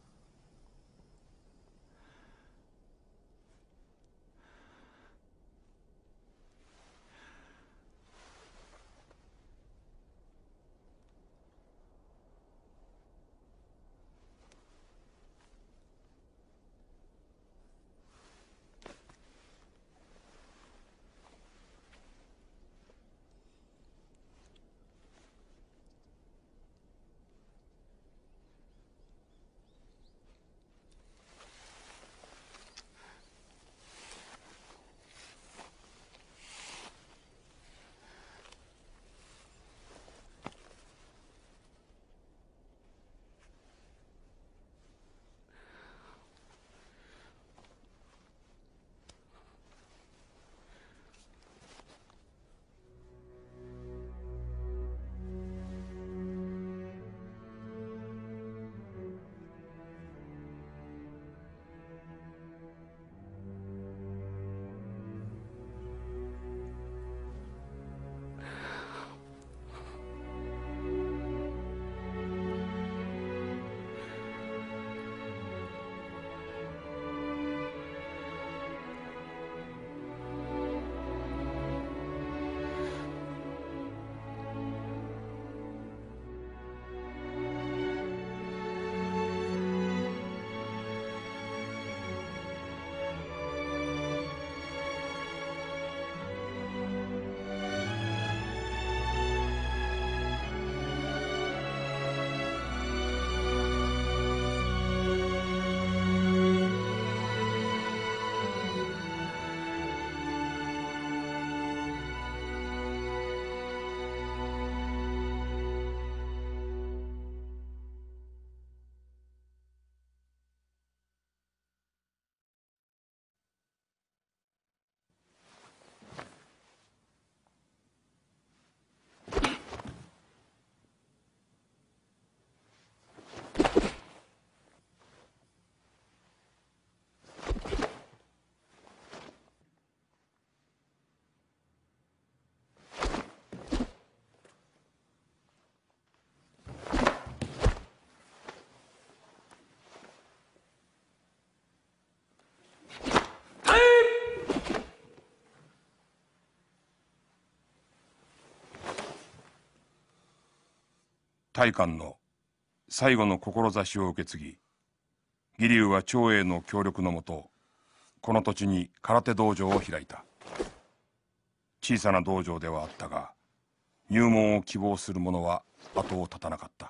大官の最後の志を受け継ぎ、義龍は長英の協力のもと、この土地に空手道場を開いた。小さな道場ではあったが、入門を希望する者は後を絶たなかった。